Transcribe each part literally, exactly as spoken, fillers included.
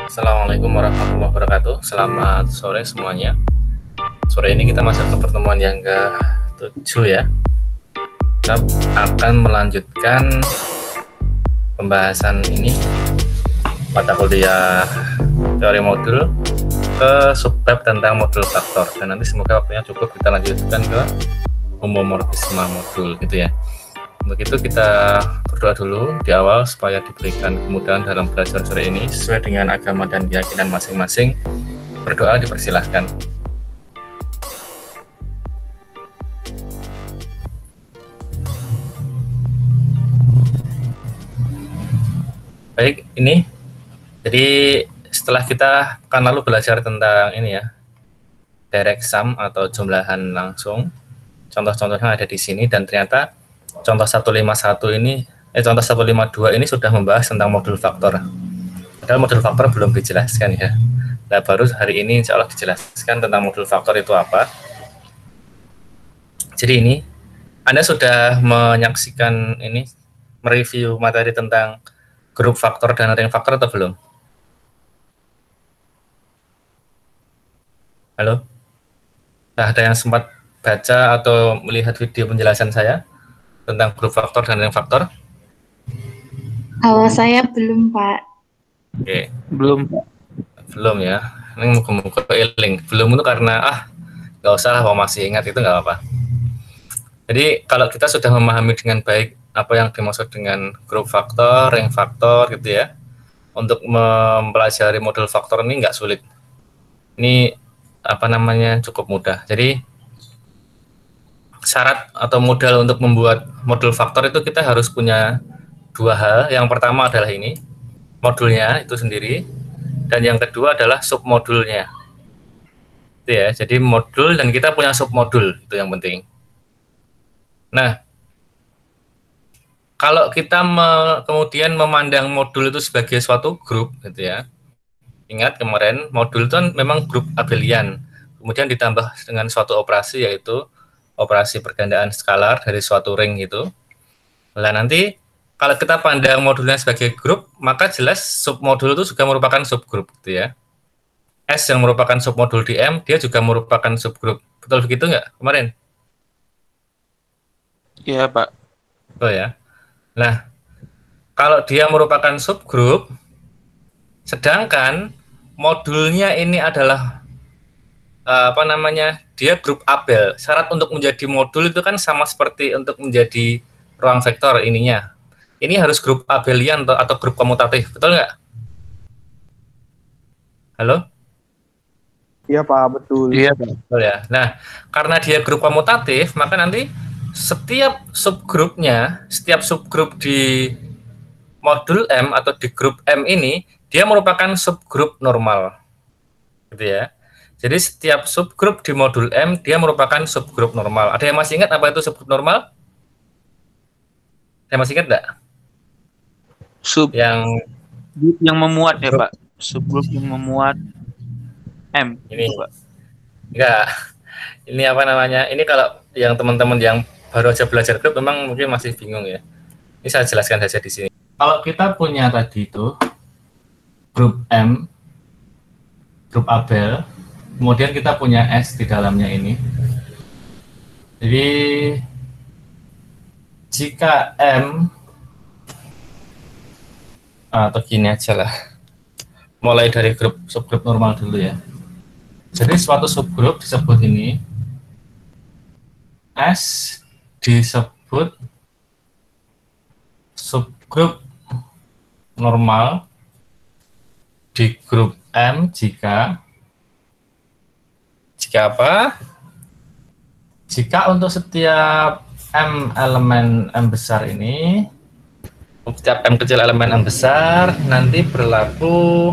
Assalamualaikum warahmatullahi wabarakatuh. Selamat sore semuanya. Sore ini kita masuk ke pertemuan yang ke tujuh ya. Kita akan melanjutkan pembahasan ini mata kuliah teori modul ke subbab tentang modul faktor, dan nanti semoga waktunya cukup kita lanjutkan ke homomorfisme modul gitu ya. Untuk itu kita berdoa dulu di awal supaya diberikan kemudahan dalam belajar sore ini sesuai dengan agama dan keyakinan masing-masing. Berdoa dipersilahkan. Baik, ini jadi setelah kita kan lalu belajar tentang ini ya, direct sum atau jumlahan langsung, contoh-contohnya ada di sini, dan ternyata contoh seratus lima puluh satu ini, eh contoh seratus lima puluh dua ini sudah membahas tentang modul faktor. Padahal modul faktor belum dijelaskan ya. Nah, baru hari ini insya Allah dijelaskan tentang modul faktor itu apa. Jadi ini, Anda sudah menyaksikan ini, mereview materi tentang grup faktor dan ring faktor atau belum? Halo? Nah, ada yang sempat baca atau melihat video penjelasan saya tentang grup faktor dan ring faktor? Kalau saya belum, Pak. Oke. Belum, Pak. Belum ya. Ini muka-muka iling. Belum itu karena ah nggak usah lah, kalau masih ingat itu nggak apa-apa. Jadi kalau kita sudah memahami dengan baik apa yang dimaksud dengan grup faktor, ring faktor gitu ya, untuk mempelajari modul faktor ini nggak sulit. Ini apa namanya, cukup mudah. Jadi syarat atau modal untuk membuat modul faktor itu kita harus punya dua hal. Yang pertama adalah ini, modulnya itu sendiri, dan yang kedua adalah submodulnya. Itu ya, jadi modul dan kita punya submodul, itu yang penting. Nah, kalau kita me, kemudian memandang modul itu sebagai suatu grup gitu ya. Ingat kemarin modul itu kan memang grup abelian, kemudian ditambah dengan suatu operasi yaitu operasi pergandaan skalar dari suatu ring gitu. Nah, nanti kalau kita pandang modulnya sebagai grup, maka jelas submodul itu juga merupakan subgrup gitu ya. S yang merupakan submodul di M, dia juga merupakan subgrup. Betul begitu nggak kemarin? Iya, Pak. Oh ya. Nah, kalau dia merupakan subgrup, sedangkan modulnya ini adalah uh, apa namanya, dia grup abel. Syarat untuk menjadi modul itu kan sama seperti untuk menjadi ruang vektor ininya. Ini harus grup abelian atau, atau grup komutatif, betul nggak? Halo? Iya, Pak, betul. Iya, Pak. Betul ya. Nah, karena dia grup komutatif, maka nanti setiap subgrupnya, setiap subgrup di modul M atau di grup M ini, dia merupakan subgrup normal, gitu ya. Jadi setiap subgrup di modul M dia merupakan subgrup normal. Ada yang masih ingat apa itu subgrup normal? Saya masih ingat enggak? Sub Yang yang memuat ya, Pak. Subgrup yang memuat M. Ini, Pak. Enggak. Ini apa namanya? Ini kalau yang teman-teman yang baru aja belajar grup memang mungkin masih bingung ya. Ini saya jelaskan saja di sini. Kalau kita punya tadi itu grup M, grup abel, kemudian kita punya S di dalamnya ini. Jadi jika M, atau gini aja lah, mulai dari grup subgrup normal dulu ya. Jadi suatu subgrup disebut ini S, disebut subgrup normal di grup M jika jika apa? Jika untuk setiap M elemen M besar ini, setiap M kecil elemen M besar nanti berlaku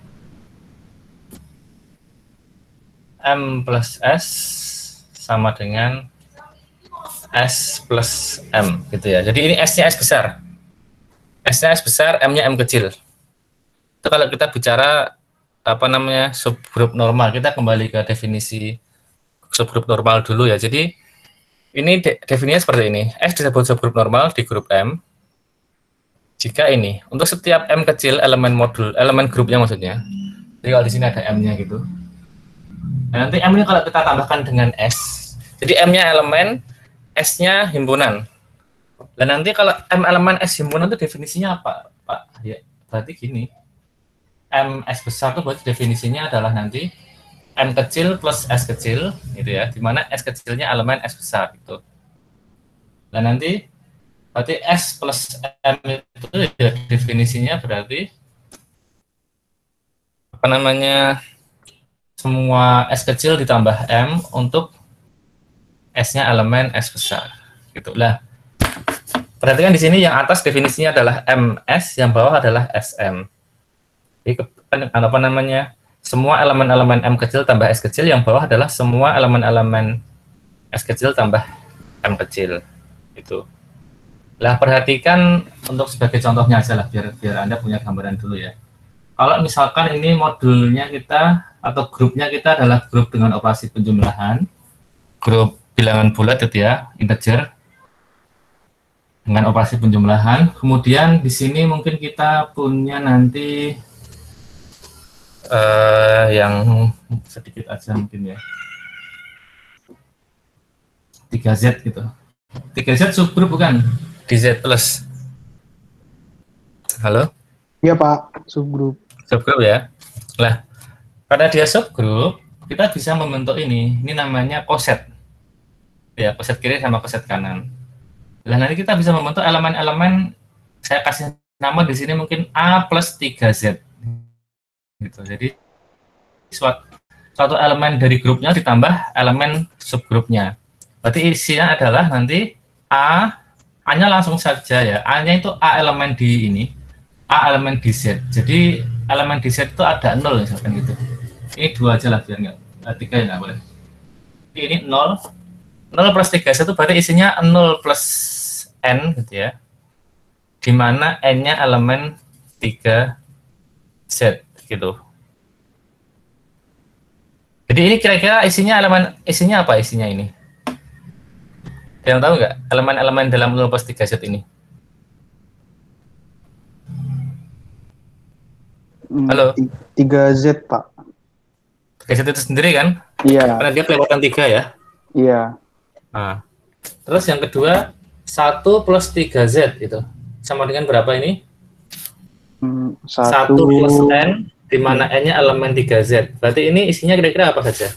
M plus S sama dengan S plus M gitu ya. Jadi ini S-nya S besar. S-nya S besar, M-nya M kecil. Itu kalau kita bicara apa namanya subgrup normal, kita kembali ke definisi subgrup normal dulu ya. Jadi ini de definisinya seperti ini. S disebut subgrup normal di grup M jika ini untuk setiap M kecil elemen modul, elemen grupnya maksudnya, Jadi kalau di sini ada M-nya gitu. Nah, nanti M-nya kalau kita tambahkan dengan S, jadi M-nya elemen, S-nya himpunan. Dan nanti kalau M elemen S himpunan itu definisinya apa, Pak? Ya, berarti gini. M S besar itu berarti definisinya adalah nanti M kecil plus S kecil, gitu ya. Di mana S kecilnya elemen S besar itu. Dan nanti berarti S plus M itu ya definisinya berarti apa namanya, semua S kecil ditambah M untuk S-nya elemen S besar. Gitu lah. Perhatikan di sini yang atas definisinya adalah M S, yang bawah adalah S M. Jadi apa namanya? Semua elemen-elemen M kecil tambah S kecil, yang bawah adalah semua elemen-elemen S kecil tambah M kecil. Itu. Lah perhatikan untuk sebagai contohnya aja lah, biar biar Anda punya gambaran dulu ya. Kalau misalkan ini modulnya kita atau grupnya kita adalah grup dengan operasi penjumlahan, grup bilangan bulat itu ya, integer dengan operasi penjumlahan. Kemudian di sini mungkin kita punya nanti uh, yang sedikit aja mungkin ya, tiga Z gitu. tiga Z subgrup bukan? D Z plus. Halo? Iya Pak, subgrup. Subgrup ya. Lah, karena dia subgrup, kita bisa membentuk ini. Ini namanya koset. Ya, koset kiri sama koset kanan. Lah nanti kita bisa membentuk elemen-elemen, saya kasih nama di sini mungkin A plus tiga Z. Gitu. Jadi suatu, suatu elemen dari grupnya ditambah elemen subgrupnya. Berarti isinya adalah nanti A, A-nya langsung saja ya. A-nya itu A elemen di ini, A elemen di Z. Jadi elemen di Z itu ada nol misalkan gitu. Ini dua aja lah biar nggak, tiga ya nggak boleh. Ini nol, nol plus tiga Z itu berarti isinya nol plus N gitu ya. Dimana N-nya elemen tiga Z gitu. Jadi ini kira-kira isinya elemen, isinya apa isinya ini? Yang tahu nggak elemen-elemen dalam nol plus tiga Z ini? Halo? tiga Z, Pak. tiga Z itu sendiri kan? Iya. Karena dia kelewatan tiga ya? Iya. Nah, terus yang kedua, satu plus tiga Z itu. Sama dengan berapa ini? Hmm, satu satu plus N, di mana N-nya elemen tiga Z. Berarti ini isinya kira-kira apa saja?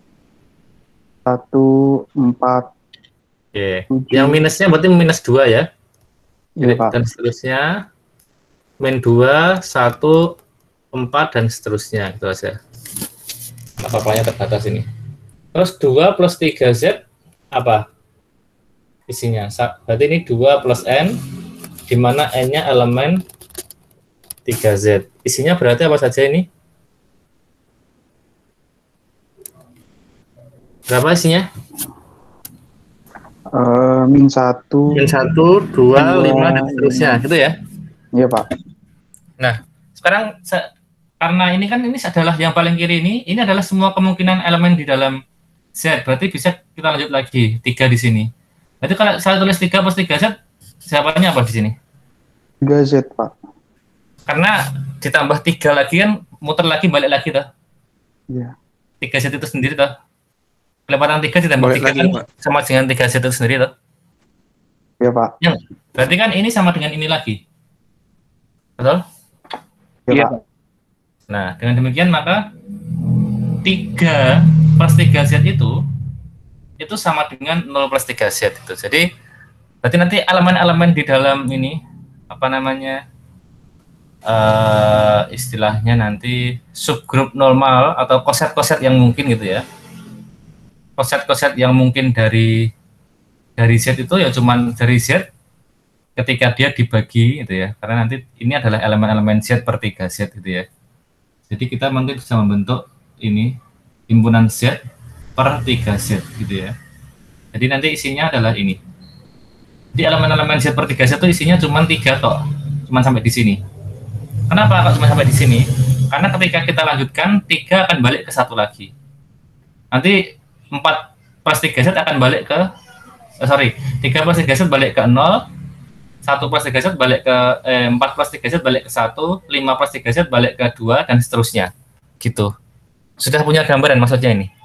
satu, empat. Oke. Yang minusnya berarti minus dua ya? Iya, Pak. Dan seterusnya. Min dua, satu, empat, dan seterusnya. Itu aja. Apa-apanya terbatas ini. Terus dua plus tiga Z, apa isinya? Berarti ini dua plus N, di mana N-nya elemen tiga Z. Isinya berarti apa saja ini? Berapa isinya? Uh, min satu. Min satu, dua, lima, dan seterusnya. Gitu ya? Iya, Pak. Nah, sekarang karena ini kan ini adalah yang paling kiri ini, ini adalah semua kemungkinan elemen di dalam Z. Berarti bisa kita lanjut lagi, tiga di sini. Berarti kalau saya tulis tiga plus tiga Z, jawabannya apa di sini? tiga Z, Pak. Karena ditambah tiga lagi kan, muter lagi, balik lagi toh. Iya. tiga Z itu sendiri toh. Kelipatan tiga ditambah Balik tiga lagi, kan Pak. sama dengan tiga Z itu sendiri toh. Iya, Pak. Ya, berarti kan ini sama dengan ini lagi. Betul? Iya, Pak. Nah, dengan demikian maka tiga plus tiga Z itu itu sama dengan nol plus tiga Z itu. Jadi berarti nanti elemen-elemen di dalam ini apa namanya uh, istilahnya nanti subgrup normal atau koset-koset yang mungkin gitu ya. Koset-koset yang mungkin dari dari Z itu ya cuman dari Z ketika dia dibagi gitu ya. Karena nanti ini adalah elemen-elemen Z per tiga Z gitu ya. Jadi kita mungkin bisa membentuk ini himpunan Z per tiga Z gitu ya. Jadi nanti isinya adalah ini. Jadi elemen-elemen Z per tiga Z itu isinya cuma tiga toh, cuma sampai di sini. Kenapa kok cuma sampai di sini? Karena ketika kita lanjutkan tiga akan balik ke satu lagi. Nanti empat plus tiga Z akan balik ke eh, sorry, tiga plus tiga Z balik ke nol, satu plus tiga Z balik ke eh, empat plus tiga Z balik ke satu, lima plus tiga Z balik ke dua, dan seterusnya. gitu. Sudah punya gambaran maksudnya ini?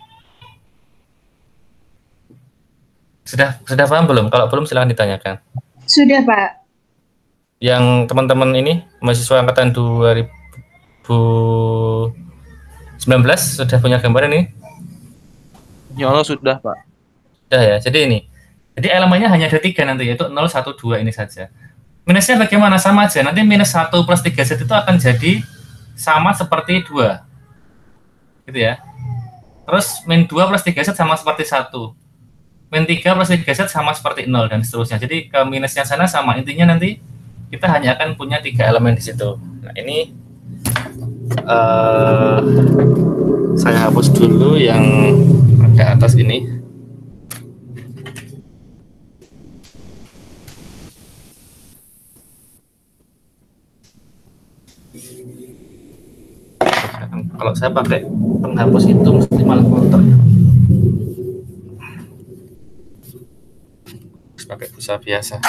Sudah sudah paham belum? Kalau belum silahkan ditanyakan. Sudah, Pak. Yang teman-teman ini mahasiswa angkatan dua ribu sembilan belas sudah punya gambaran ini? Ya Allah sudah Pak. Sudah ya. Jadi ini. Jadi elemennya hanya ada tiga nanti, yaitu nol, satu, dua ini saja. Minusnya bagaimana? Sama aja. Nanti minus satu plus tiga Z itu akan jadi sama seperti dua. Gitu ya. Terus min dua plus tiga Z sama seperti satu. Min tiga plus tiga Z sama seperti nol dan seterusnya. Jadi ke minusnya sana sama. Intinya nanti kita hanya akan punya tiga elemen di situ. Nah, ini uh, saya hapus dulu yang ada atas ini. Kalau saya pakai penghapus itu mesti malah kotor ya. Harus pakai busa biasa.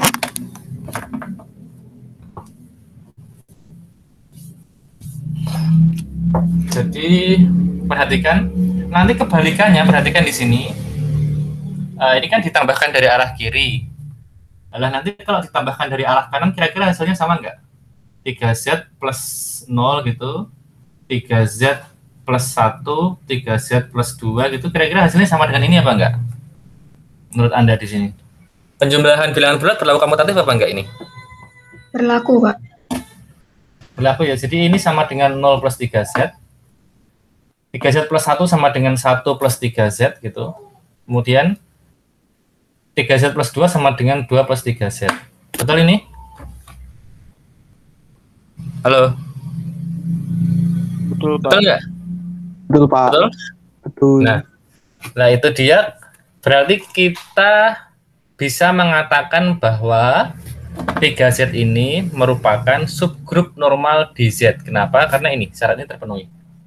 Jadi perhatikan, nanti kebalikannya, perhatikan di sini. Uh, ini kan ditambahkan dari arah kiri. Nah, nanti kalau ditambahkan dari arah kanan, kira-kira hasilnya sama nggak? tiga Z plus nol gitu. tiga Z plus satu, tiga Z plus dua gitu, kira-kira hasilnya sama dengan ini apa enggak? Menurut Anda di sini. Penjumlahan bilangan bulat berlaku komutatif apa enggak ini? Berlaku, Pak. Berlaku ya, jadi ini sama dengan nol plus tiga Z. tiga Z plus satu sama dengan satu plus tiga Z gitu. Kemudian tiga Z plus dua sama dengan dua plus tiga Z. Betul ini? Halo? Betul Pak. Betul nggak? Betul, Pak. Betul? Betul. Nah, nah itu dia. Berarti kita bisa mengatakan bahwa tiga Z ini merupakan subgrup normal di Z. Kenapa? Karena ini syarat ini terpenuhi.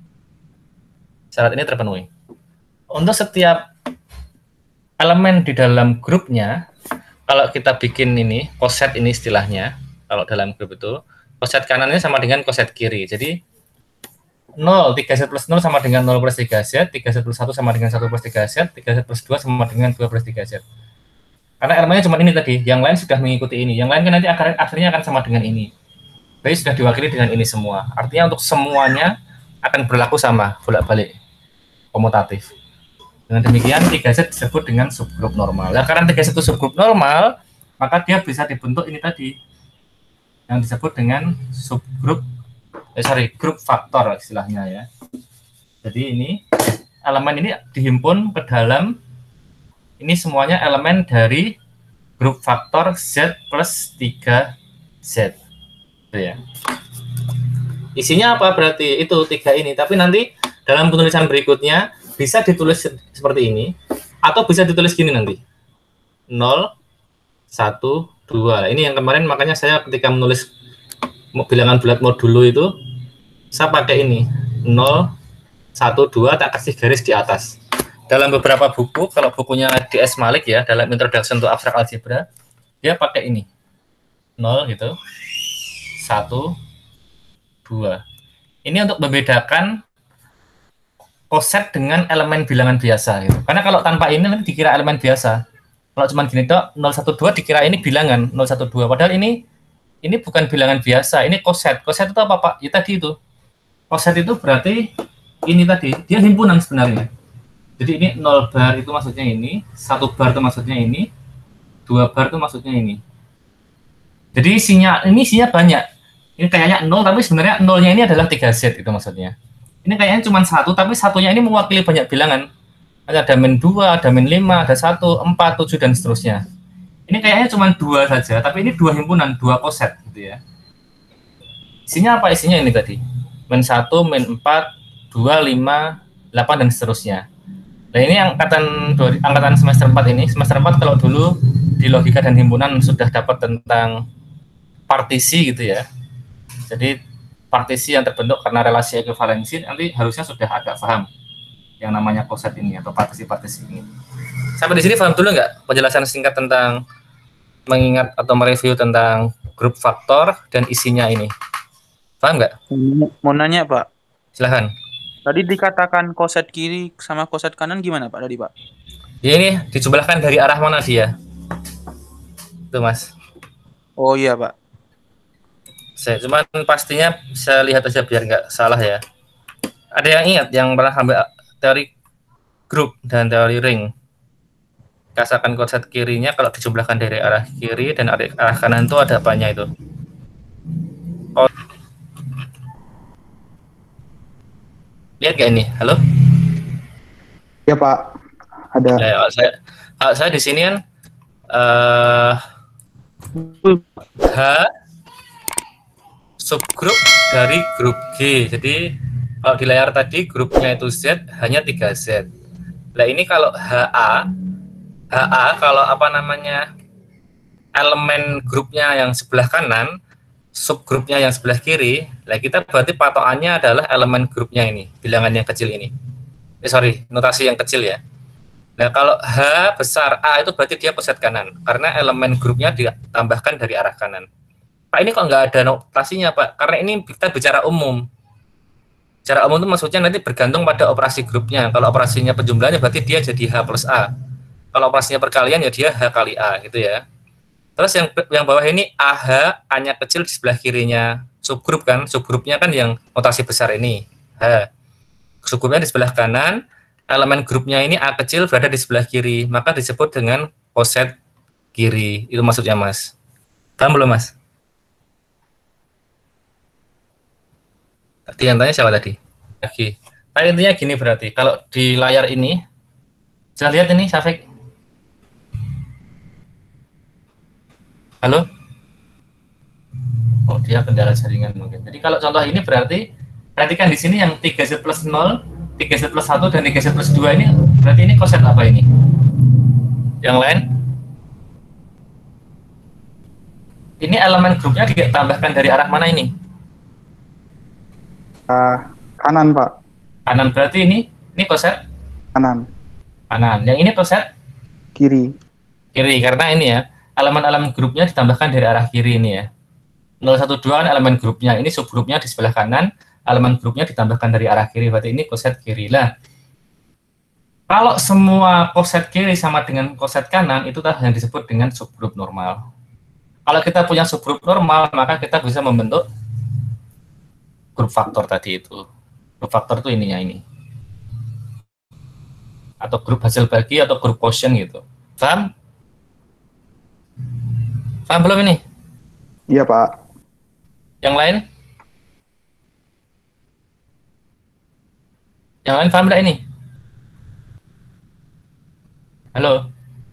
Syarat ini terpenuhi. Untuk setiap elemen di dalam grupnya, kalau kita bikin ini, koset ini istilahnya, kalau dalam grup itu, koset kanannya sama dengan koset kiri. Jadi, nol, tiga Z plus nol sama dengan nol plus tiga Z, tiga Z plus satu sama dengan satu plus tiga Z, tiga Z plus dua sama dengan dua plus tiga Z. Karena elemennya cuma ini tadi, yang lain sudah mengikuti ini. Yang lain kan nanti akhirnya akan sama dengan ini. Jadi sudah diwakili dengan ini semua. Artinya untuk semuanya akan berlaku sama, bolak-balik, komutatif. Dengan demikian, tiga Z disebut dengan subgrup normal. Nah, karena tiga Z itu subgrup normal, maka dia bisa dibentuk ini tadi, yang disebut dengan subgrup Eh, sorry, grup faktor istilahnya ya. Jadi ini elemen ini dihimpun ke dalam ini semuanya elemen dari grup faktor Z plus tiga Z. Itu ya. Isinya apa berarti? Itu tiga ini. Tapi nanti dalam penulisan berikutnya bisa ditulis seperti ini atau bisa ditulis gini nanti. nol, satu, dua. Ini yang kemarin makanya saya ketika menulis bilangan bulat modulo itu saya pakai ini nol, satu, dua, tak kasih garis di atas. Dalam beberapa buku, kalau bukunya D S Malik ya, dalam Introduction to Abstract Algebra, dia pakai ini nol gitu, satu, dua. Ini untuk membedakan koset dengan elemen bilangan biasa gitu. Karena kalau tanpa ini nanti dikira elemen biasa. Kalau cuma gini dok, nol, satu, dua dikira ini bilangan nol, satu, dua. Padahal ini ini bukan bilangan biasa, ini koset. Koset itu apa, Pak? Ya tadi itu. Koset itu berarti ini tadi, dia himpunan sebenarnya. Jadi ini nol bar itu maksudnya ini, satu bar itu maksudnya ini, dua bar itu maksudnya ini. Jadi isinya, ini isinya banyak. Ini kayaknya nol, tapi sebenarnya nolnya ini adalah tiga Z itu maksudnya. Ini kayaknya cuma satu, tapi satunya ini mewakili banyak bilangan. Ada min dua, ada min lima, ada satu, empat, tujuh, dan seterusnya. Ini kayaknya cuma dua saja, tapi ini dua himpunan, dua koset gitu ya. Isinya apa? Isinya ini tadi. min satu, min empat, dua, lima, delapan, dan seterusnya. Nah ini angkatan angkatan semester empat ini. Semester empat kalau dulu di logika dan himpunan sudah dapat tentang partisi gitu ya. Jadi partisi yang terbentuk karena relasi ekuivalensi, nanti harusnya sudah agak paham yang namanya koset ini atau partisi-partisi ini. Sampai di sini paham dulu nggak penjelasan singkat tentang mengingat atau mereview tentang grup faktor dan isinya ini? Paham nggak? Mau nanya Pak. Silahkan. Tadi dikatakan koset kiri sama koset kanan gimana Pak tadi Pak? Ya ini dijumlahkan dari arah mana dia? Tuh Mas. Oh iya Pak. Saya cuman pastinya saya lihat aja biar nggak salah ya. Ada yang ingat yang pernah ambil teori grup dan teori ring? Kasakan koset kirinya kalau dijumlahkan dari arah kiri dan arah kanan itu ada apanya itu? Oh. Lihat gak ini? Halo? Ya Pak, ada. Ya, ya, saya, saya di sini kan uh, H subgrup dari grup G. Jadi kalau di layar tadi grupnya itu Z, hanya tiga Z. Nah ini kalau H A, H A kalau apa namanya elemen grupnya yang sebelah kanan, subgrupnya yang sebelah kiri, nah kita berarti patokannya adalah elemen grupnya ini, bilangan yang kecil ini. Eh sorry, notasi yang kecil ya. Nah kalau H besar A itu berarti dia koset kanan, karena elemen grupnya ditambahkan dari arah kanan. Pak ini kok nggak ada notasinya Pak? Karena ini kita bicara umum. Bicara umum itu maksudnya nanti bergantung pada operasi grupnya. Kalau operasinya penjumlahannya berarti dia jadi H plus A. Kalau operasinya perkalian ya dia H kali A gitu ya. Terus yang yang bawah ini A H, A-nya kecil di sebelah kirinya subgrup kan, subgrupnya kan yang notasi besar ini H. Subgrupnya di sebelah kanan, elemen grupnya ini A kecil berada di sebelah kiri, maka disebut dengan koset kiri. Itu maksudnya Mas. Paham belum Mas? Tadi yang tanya siapa tadi? Lagi. Nah, intinya gini berarti, kalau di layar ini, bisa lihat ini Syafiq. Halo? Oh, dia kendala jaringan mungkin. Jadi kalau contoh ini berarti, perhatikan di sini yang tiga Z plus nol, tiga Z plus satu, dan tiga Z plus dua ini, berarti ini koset apa ini? Yang lain? Ini elemen grupnya ditambahkan dari arah mana ini? Uh, kanan Pak. Kanan berarti ini, ini koset? Kanan. Kanan. Yang ini koset? Kiri. Kiri, karena ini ya, elemen-elemen grupnya ditambahkan dari arah kiri ini ya. nol satu dua kan elemen grupnya, ini subgrupnya di sebelah kanan, elemen grupnya ditambahkan dari arah kiri, berarti ini koset kiri lah. Kalau semua koset kiri sama dengan koset kanan, itu yang disebut dengan subgrup normal. Kalau kita punya subgrup normal, maka kita bisa membentuk grup faktor tadi itu. Grup faktor itu ininya ini. Atau grup hasil bagi atau grup quotient gitu. Paham? Paham belum ini? Iya Pak. Yang lain? Yang lain paham nggak ini? Halo?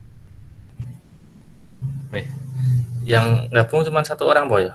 Wih. Yang gabung cuma satu orang boy.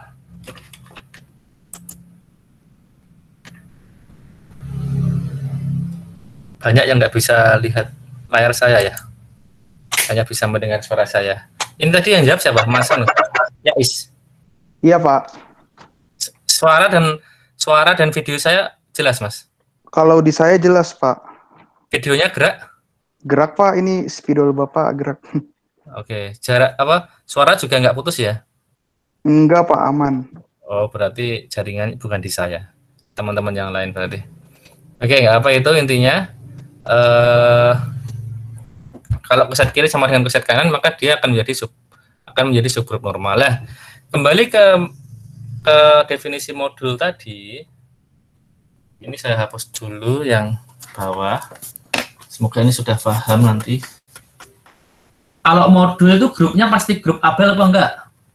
Banyak yang nggak bisa lihat layar saya ya. Hanya bisa mendengar suara saya. Ini tadi yang jawab siapa? Mas Anu? Ya Is. Iya Pak. Suara dan suara dan video saya jelas Mas. Kalau di saya jelas Pak. Videonya gerak? Gerak Pak, ini spidol Bapak gerak. Oke, jarak apa? Suara juga nggak putus ya? Enggak Pak, aman. Oh berarti jaringan bukan di saya. Teman-teman yang lain berarti. Oke, nggak apa itu intinya. Eh, kalau koset kiri sama dengan koset kanan, maka dia akan menjadi sub akan menjadi subgrup normal lah. Kembali ke ke definisi modul tadi. Ini saya hapus dulu yang bawah. Semoga ini sudah paham nanti. Kalau modul itu grupnya pasti grup Abel apa enggak?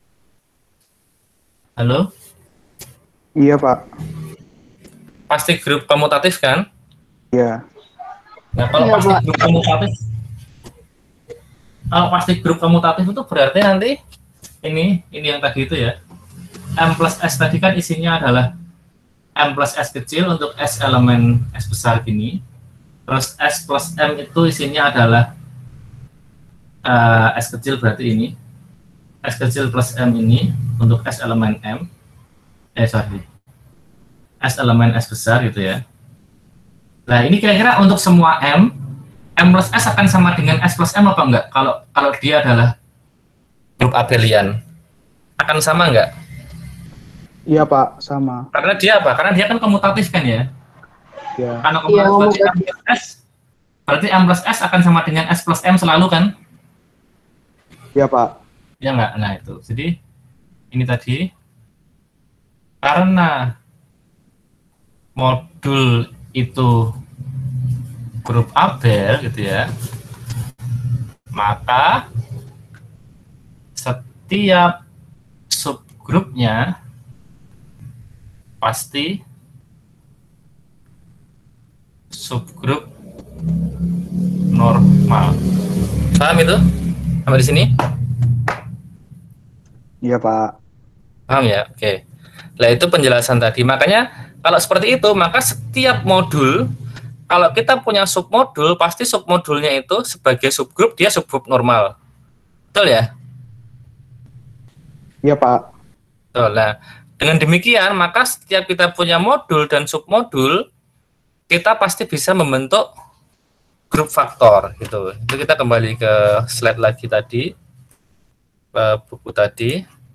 Halo? Iya Pak. Pasti grup komutatif kan? Iya. Nah, kalau Iya, pasti Pak. grup komutatif, kalau pasti grup komutatif itu berarti nanti ini ini yang tadi itu ya. M plus S tadi kan isinya adalah M plus S kecil untuk S elemen S besar gini. Terus S plus M itu isinya adalah uh, S kecil berarti ini. S kecil plus M ini untuk S elemen M. Eh sorry. S elemen S besar gitu ya. Nah ini kira-kira untuk semua M, M plus S akan sama dengan S plus M apa enggak? Kalau kalau dia adalah grup abelian, akan sama enggak? Iya Pak, sama. Karena dia apa? Karena dia kan komutatif kan ya. Ya. Karena Iya, komponen berarti ngomong M plus S, berarti M plus S akan sama dengan S plus M selalu kan? Iya, Pak. Ya nggak? Nah itu. Jadi ini tadi karena modul itu grup Abel gitu ya, maka setiap subgrupnya pasti subgrup normal. Paham itu? Sampai di sini? Iya, Pak. Paham ya? Oke. Nah, itu penjelasan tadi. Makanya kalau seperti itu, maka setiap modul, kalau kita punya submodul, pasti submodulnya itu sebagai subgrup, dia subgrup normal. Betul ya? Iya, Pak. Betul. Nah, dengan demikian, maka setiap kita punya modul dan submodul, kita pasti bisa membentuk grup faktor. Gitu. Itu kita kembali ke slide lagi tadi, ke buku tadi.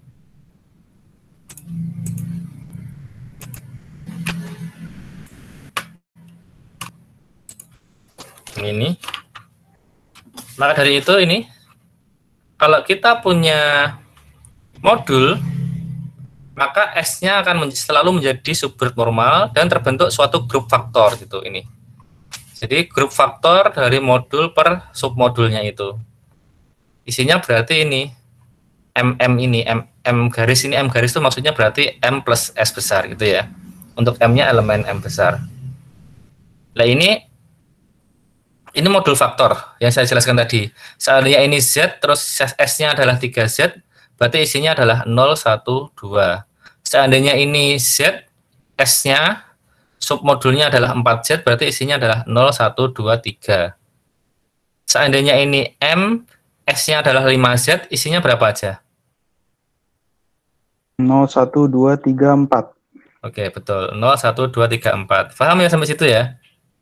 Ini. Maka dari itu ini, kalau kita punya modul, maka S-nya akan men selalu menjadi subgrup normal dan terbentuk suatu grup faktor gitu ini. Jadi grup faktor dari modul per submodulnya itu. Isinya berarti ini M M ini M M garis ini M garis itu maksudnya berarti M plus S besar gitu ya. Untuk M-nya elemen M besar. Nah ini ini modul faktor yang saya jelaskan tadi. Seandainya ini Z terus S-nya adalah tiga Z, berarti isinya adalah nol, satu, dua. Seandainya ini Z, S-nya submodulnya adalah empat Z, berarti isinya adalah nol, satu, dua, tiga. Seandainya ini M, S-nya adalah lima Z, isinya berapa aja? nol, satu, dua, tiga, empat. Oke, betul. nol, satu, dua, tiga, empat. Paham ya sampai situ ya?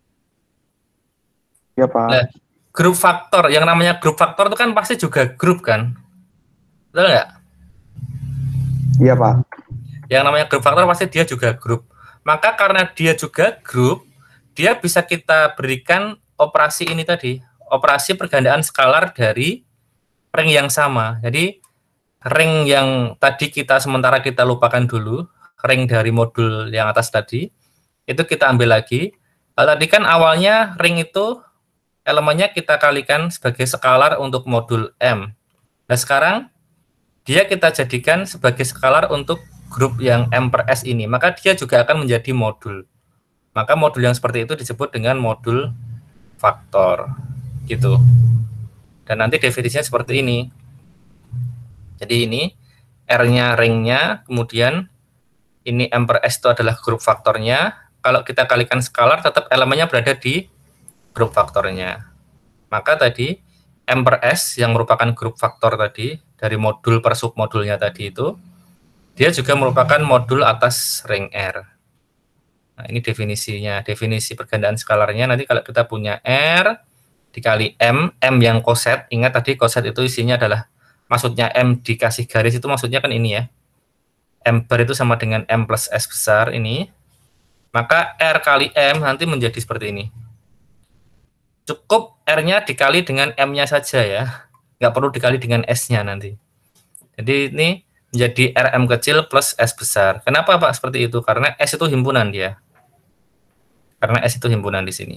Iya, Pak. Nah, grup faktor, yang namanya grup faktor itu kan pasti juga grup kan? Betul nggak? Iya, Pak. Yang namanya grup faktor pasti dia juga grup. Maka karena dia juga grup, dia bisa kita berikan operasi ini tadi, operasi pergandaan skalar dari ring yang sama. Jadi ring yang tadi kita sementara kita lupakan dulu, ring dari modul yang atas tadi, itu kita ambil lagi. Kalau tadi kan awalnya ring itu elemennya kita kalikan sebagai skalar untuk modul M. Nah sekarang dia kita jadikan sebagai skalar untuk grup yang M per S ini, maka dia juga akan menjadi modul. Maka modul yang seperti itu disebut dengan modul faktor, gitu. Dan nanti definisinya seperti ini. Jadi ini R-nya ringnya, kemudian ini M per S itu adalah grup faktornya. Kalau kita kalikan skalar, tetap elemennya berada di grup faktornya. Maka tadi M per S yang merupakan grup faktor tadi, dari modul per submodulnya tadi itu, dia juga merupakan modul atas ring R. Nah, ini definisinya. Definisi pergandaan skalarnya nanti kalau kita punya R dikali M, M yang koset, ingat tadi koset itu isinya adalah, maksudnya M dikasih garis itu maksudnya kan ini ya. M bar itu sama dengan M plus S besar ini. Maka R kali M nanti menjadi seperti ini. Cukup R-nya dikali dengan M-nya saja ya. Nggak perlu dikali dengan S-nya nanti. Jadi ini menjadi R M kecil plus S besar. Kenapa Pak seperti itu? Karena S itu himpunan dia. Karena S itu himpunan di sini.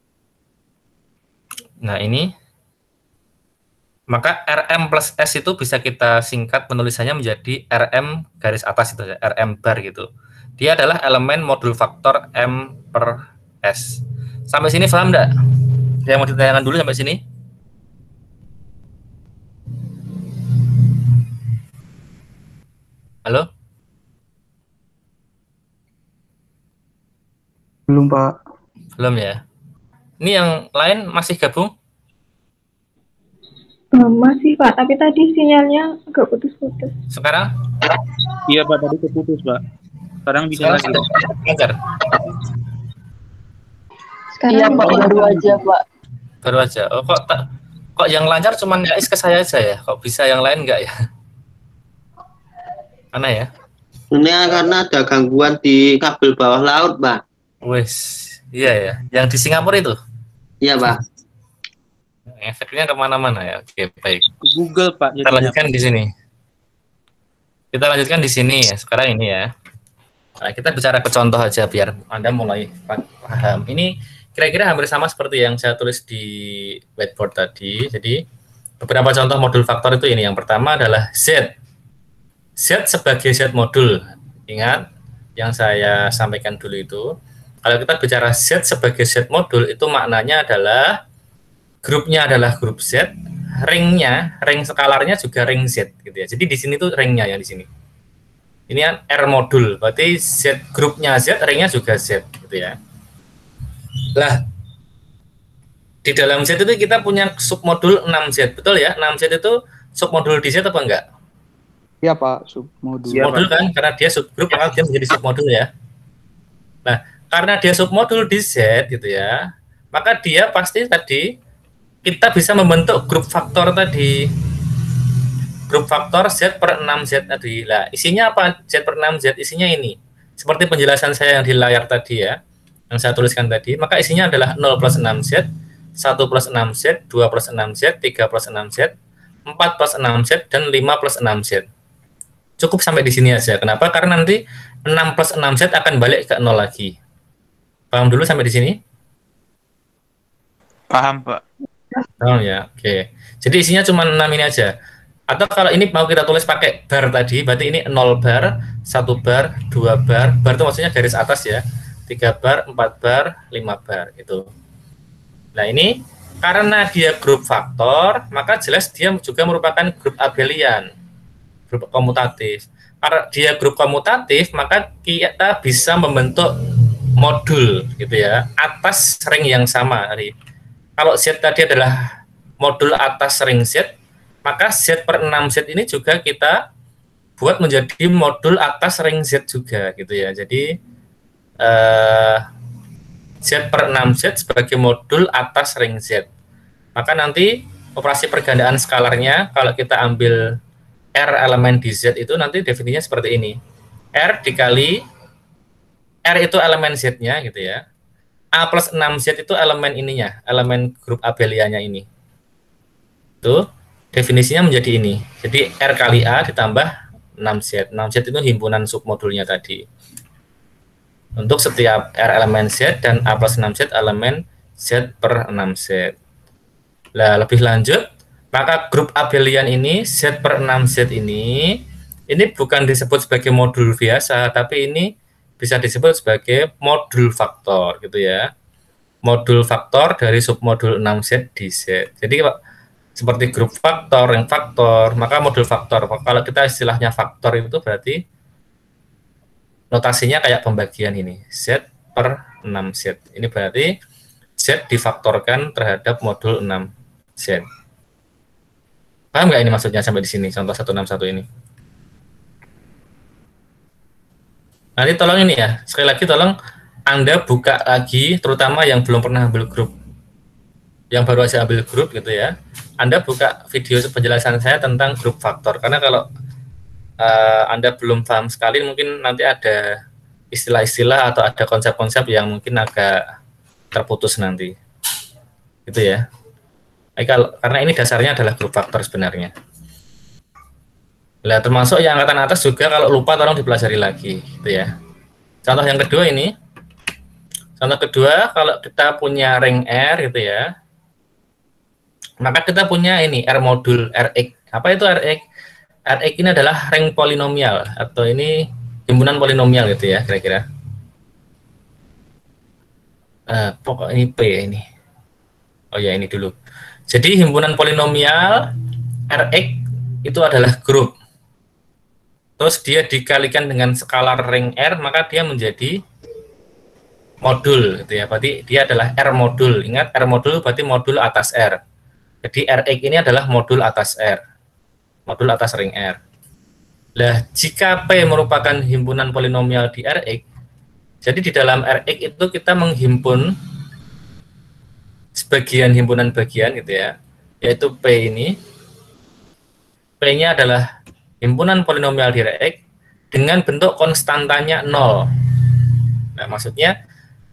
Nah ini, maka R M plus S itu bisa kita singkat penulisannya menjadi R M garis atas itu ya, R M bar gitu. Dia adalah elemen modul faktor M per S. Sampai sini paham enggak? Yang mau ditanyakan dulu sampai sini? Halo? Belum, Pak. Belum ya? Ini yang lain masih gabung? Oh, masih Pak, tapi tadi sinyalnya agak putus-putus. Sekarang? Iya Pak, tadi keputus Pak. Sekarang bisa lagi. Lancar? Sekarang Iya Pak, baru aja Pak. Baru aja. Oh, kok tak, kok yang lancar cuman Yais ke saya aja ya? Kok bisa yang lain enggak ya? Mana ya? Ini karena ada gangguan di kabel bawah laut, Pak. Wes, Iya ya, yang di Singapura itu. Iya, Pak. Efeknya kemana-mana ya. Oke, baik. Google Pak. Kita jadinya. lanjutkan di sini. Kita lanjutkan di sini ya. Sekarang ini ya. Nah, kita bicara ke contoh aja biar Anda mulai paham. Ini kira-kira hampir sama seperti yang saya tulis di whiteboard tadi. Jadi beberapa contoh modul faktor itu ini. Yang pertama adalah Z. Z sebagai Z modul. Ingat yang saya sampaikan dulu itu. Kalau kita bicara Z sebagai Z modul itu maknanya adalah grupnya adalah grup Z, ringnya, ring skalarnya juga ring Z gitu ya. Jadi di sini tuh ringnya yang di sini. Ini kan R modul, berarti Z grupnya Z, ringnya juga Z gitu ya. Lah di dalam Z itu kita punya submodul enam Z, betul ya? enam Z itu submodul di Z apa enggak? Iya Pak, submodul. Submodul kan, karena dia subgrup maka dia menjadi submodul ya. Nah, karena dia submodul di Z gitu ya, maka dia pasti tadi kita bisa membentuk grup faktor tadi. Grup faktor Z per enam Z tadi. Lah, isinya apa? Z per enam Z, isinya ini. Seperti penjelasan saya yang di layar tadi ya, yang saya tuliskan tadi, maka isinya adalah nol plus enam Z, satu plus enam Z, dua plus enam Z, tiga plus enam Z, empat plus enam Z, dan lima plus enam Z. Cukup sampai di sini aja. Kenapa? Karena nanti enam plus enam Z akan balik ke nol lagi. Paham dulu sampai di sini? Paham Pak. Oh ya, oke. Okay. Jadi isinya cuma enam ini aja. Atau kalau ini mau kita tulis pakai bar tadi, berarti ini nol bar, satu bar, dua bar. Bar itu maksudnya garis atas ya. tiga bar, empat bar, lima bar itu. Nah, ini karena dia grup faktor, maka jelas dia juga merupakan grup abelian, grup komutatif. Karena dia grup komutatif, maka kita bisa membentuk modul gitu ya, atas ring yang sama tadi. Kalau Z tadi adalah modul atas ring Z, maka Z per enam Z ini juga kita buat menjadi modul atas ring Z juga gitu ya. Jadi eh, Z per enam Z sebagai modul atas ring Z. Maka nanti operasi pergandaan skalarnya kalau kita ambil R elemen di Z itu nanti definisinya seperti ini. R dikali R itu elemen Z-nya gitu ya. A plus enam Z itu elemen ininya, elemen grup abeliannya ini. Itu definisinya menjadi ini. Jadi R kali A ditambah enam Z. enam Z itu himpunan submodulnya tadi. Untuk setiap R elemen Z dan A plus enam Z elemen Z per enam Z. Nah, lebih lanjut, maka grup abelian ini, Z per enam Z ini, ini bukan disebut sebagai modul biasa, tapi ini bisa disebut sebagai modul faktor gitu ya. Modul faktor dari submodul enam Z di Z. Jadi seperti grup faktor, ring faktor, maka modul faktor. Kalau kita istilahnya faktor itu berarti notasinya kayak pembagian ini. Z per enam Z. Ini berarti Z difaktorkan terhadap modul enam Z. Paham nggak ini maksudnya sampai di sini, contoh seratus enam puluh satu ini? Nanti tolong ini ya, sekali lagi tolong Anda buka lagi, terutama yang belum pernah ambil grup, yang baru aja ambil grup gitu ya. Anda buka video penjelasan saya tentang grup faktor, karena kalau uh, Anda belum paham sekali, mungkin nanti ada istilah-istilah atau ada konsep-konsep yang mungkin agak terputus nanti, gitu ya. Karena ini dasarnya adalah grup faktor sebenarnya. Nah, termasuk yang angkatan atas juga kalau lupa tolong dipelajari lagi gitu ya. Contoh yang kedua ini. Contoh kedua, kalau kita punya ring R gitu ya. Maka kita punya ini R modul Rx. Apa itu Rx? Rx ini adalah ring polinomial atau ini himpunan polinomial gitu ya, kira-kira. Uh, pokok ini P ini. Oh ya, ini dulu. Jadi himpunan polinomial Rx itu adalah grup. Terus dia dikalikan dengan skalar ring R, maka dia menjadi modul gitu ya. Berarti dia adalah R modul. Ingat, R modul berarti modul atas R. Jadi Rx ini adalah modul atas R. Modul atas ring R. Nah, jika P merupakan himpunan polinomial di Rx, jadi di dalam Rx itu kita menghimpun sebagian himpunan bagian gitu ya, yaitu P ini. P-nya adalah himpunan polinomial di Rx dengan bentuk konstantanya nol. Nah, maksudnya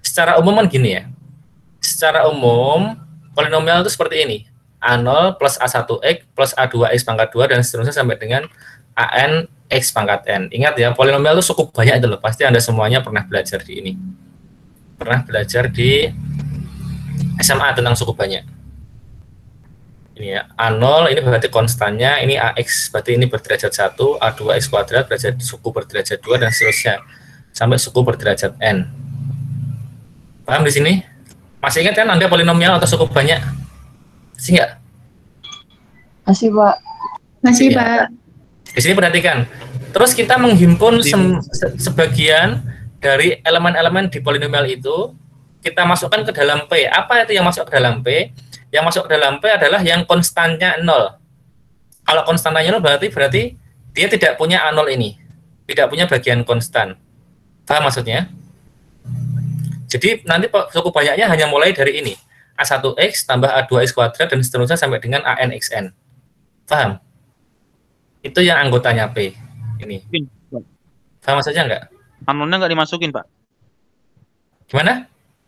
secara umum kan gini ya. Secara umum polinomial itu seperti ini. A nol plus A satu X plus A dua X pangkat dua dan seterusnya sampai dengan A N X pangkat N. Ingat ya, polinomial itu cukup banyak itu loh. Pasti Anda semuanya pernah belajar di ini. Pernah belajar di S M A tentang cukup banyak. Ini ya, A nol ini berarti konstannya, ini A X berarti ini berderajat satu, A dua X kuadrat berderajat suku berderajat dua dan seterusnya sampai suku berderajat N. Paham di sini? Masih ingat kan Anda polinomial atau cukup banyak? Masih enggak? Masih, Pak. Masih, Ya. Pak. Di sini perhatikan. Terus kita menghimpun sem- se- sebagian dari elemen-elemen di polinomial itu, kita masukkan ke dalam P. Apa itu yang masuk ke dalam P? Yang masuk ke dalam P adalah yang konstannya nol. Kalau konstannya nol berarti berarti dia tidak punya A nol ini. Tidak punya bagian konstan. Paham maksudnya? Jadi nanti suku banyaknya hanya mulai dari ini. A satu X tambah A dua X kuadrat dan seterusnya sampai dengan A N X N. Paham? Itu yang anggotanya P. Ini. Paham maksudnya enggak? Anulnya nggak dimasukin, Pak. Gimana?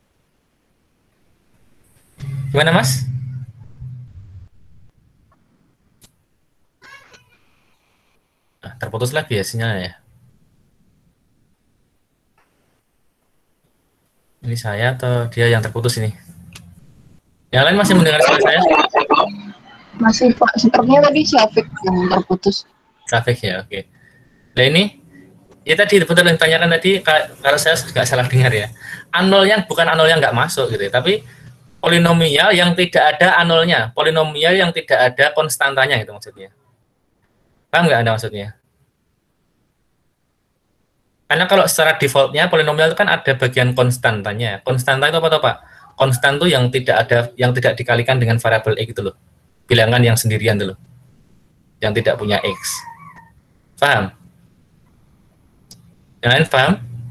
Gimana, Mas? Ah, terputus lagi ya sinyalnya ya. Ini saya atau dia yang terputus ini? Yang lain masih mendengar suara saya? Masih, Pak. Sepertinya tadi Syafiq yang terputus. Traffic ya, oke. Nah ini, ya tadi betul yang ditanyakan tadi, ka- kalau saya nggak salah dengar ya, A nol yang bukan A nol yang nggak masuk gitu ya, tapi polinomial yang tidak ada A nol-nya, polinomial yang tidak ada konstantanya gitu maksudnya. Paham nggak Anda maksudnya? Karena kalau secara defaultnya polinomial itu kan ada bagian konstantanya. Konstanta itu apa toh, Pak? Konstan itu yang tidak ada, yang tidak dikalikan dengan variabel X gitu loh. Bilangan yang sendirian dulu. Yang tidak punya X. Paham? Yang lain paham?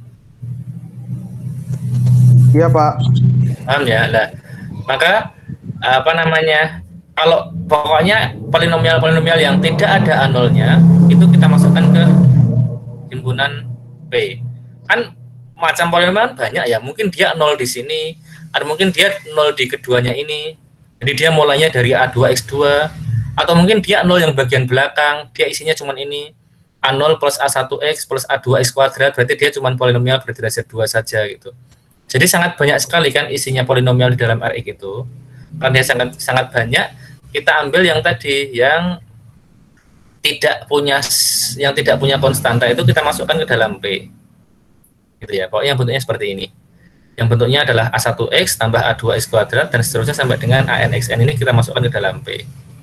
Iya, Pak. Paham ya? Nah, maka apa namanya? Kalau pokoknya polinomial-polinomial yang tidak ada A nol-nya itu kita masukkan ke himpunan P. Kan macam polinomial banyak ya. Mungkin dia nol di sini, atau mungkin dia nol di keduanya ini. Jadi dia mulainya dari A dua X dua, atau mungkin dia nol yang bagian belakang, dia isinya cuma ini. A nol plus A satu X plus A dua X kuadrat, berarti dia cuma polinomial berderajat dua saja gitu. Jadi sangat banyak sekali kan isinya polinomial di dalam R X itu. Karena dia sangat sangat banyak, kita ambil yang tadi yang tidak punya yang tidak punya konstanta itu kita masukkan ke dalam P. Gitu ya. Pokoknya bentuknya seperti ini. Yang bentuknya adalah A satu X tambah A dua X kuadrat dan seterusnya sampai dengan A N X N ini kita masukkan ke dalam P.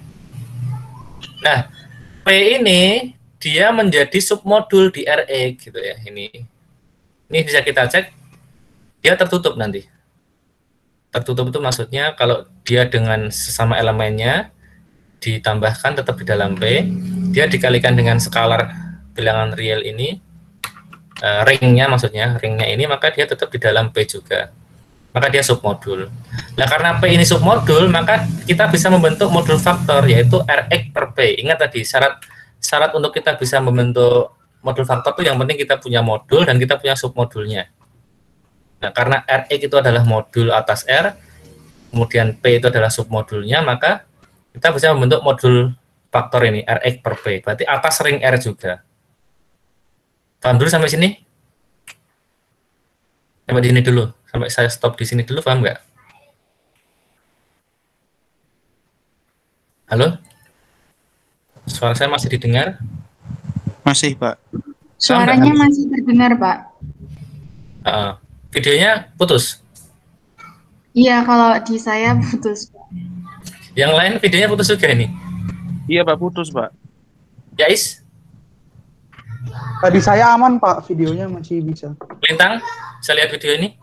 Nah, P ini dia menjadi submodul di R X gitu ya. Ini ini bisa kita cek, dia tertutup nanti. Tertutup itu maksudnya kalau dia dengan sesama elemennya ditambahkan tetap di dalam P, dia dikalikan dengan skalar bilangan real ini, uh, ringnya maksudnya, ringnya ini, maka dia tetap di dalam P juga. Maka dia submodul. Nah, karena P ini submodul, maka kita bisa membentuk modul faktor, yaitu R X per P. Ingat tadi, syarat syarat untuk kita bisa membentuk modul faktor itu yang penting kita punya modul dan kita punya submodulnya. Nah, karena R X itu adalah modul atas R, kemudian P itu adalah submodulnya, maka kita bisa membentuk modul faktor ini, R X per P. Berarti atas ring R juga. Paham dulu sampai sini? Sampai di sini dulu. Sampai saya stop di sini dulu, paham nggak? Halo? Suara saya masih didengar? Masih, Pak. Suaranya masih terdengar, Pak. Uh, videonya putus? Iya, kalau di saya putus, Pak. Yang lain videonya putus juga ini? Iya, Pak, putus, Pak. Yais? Tadi saya aman, Pak. Videonya masih bisa. Lintang, bisa lihat video ini?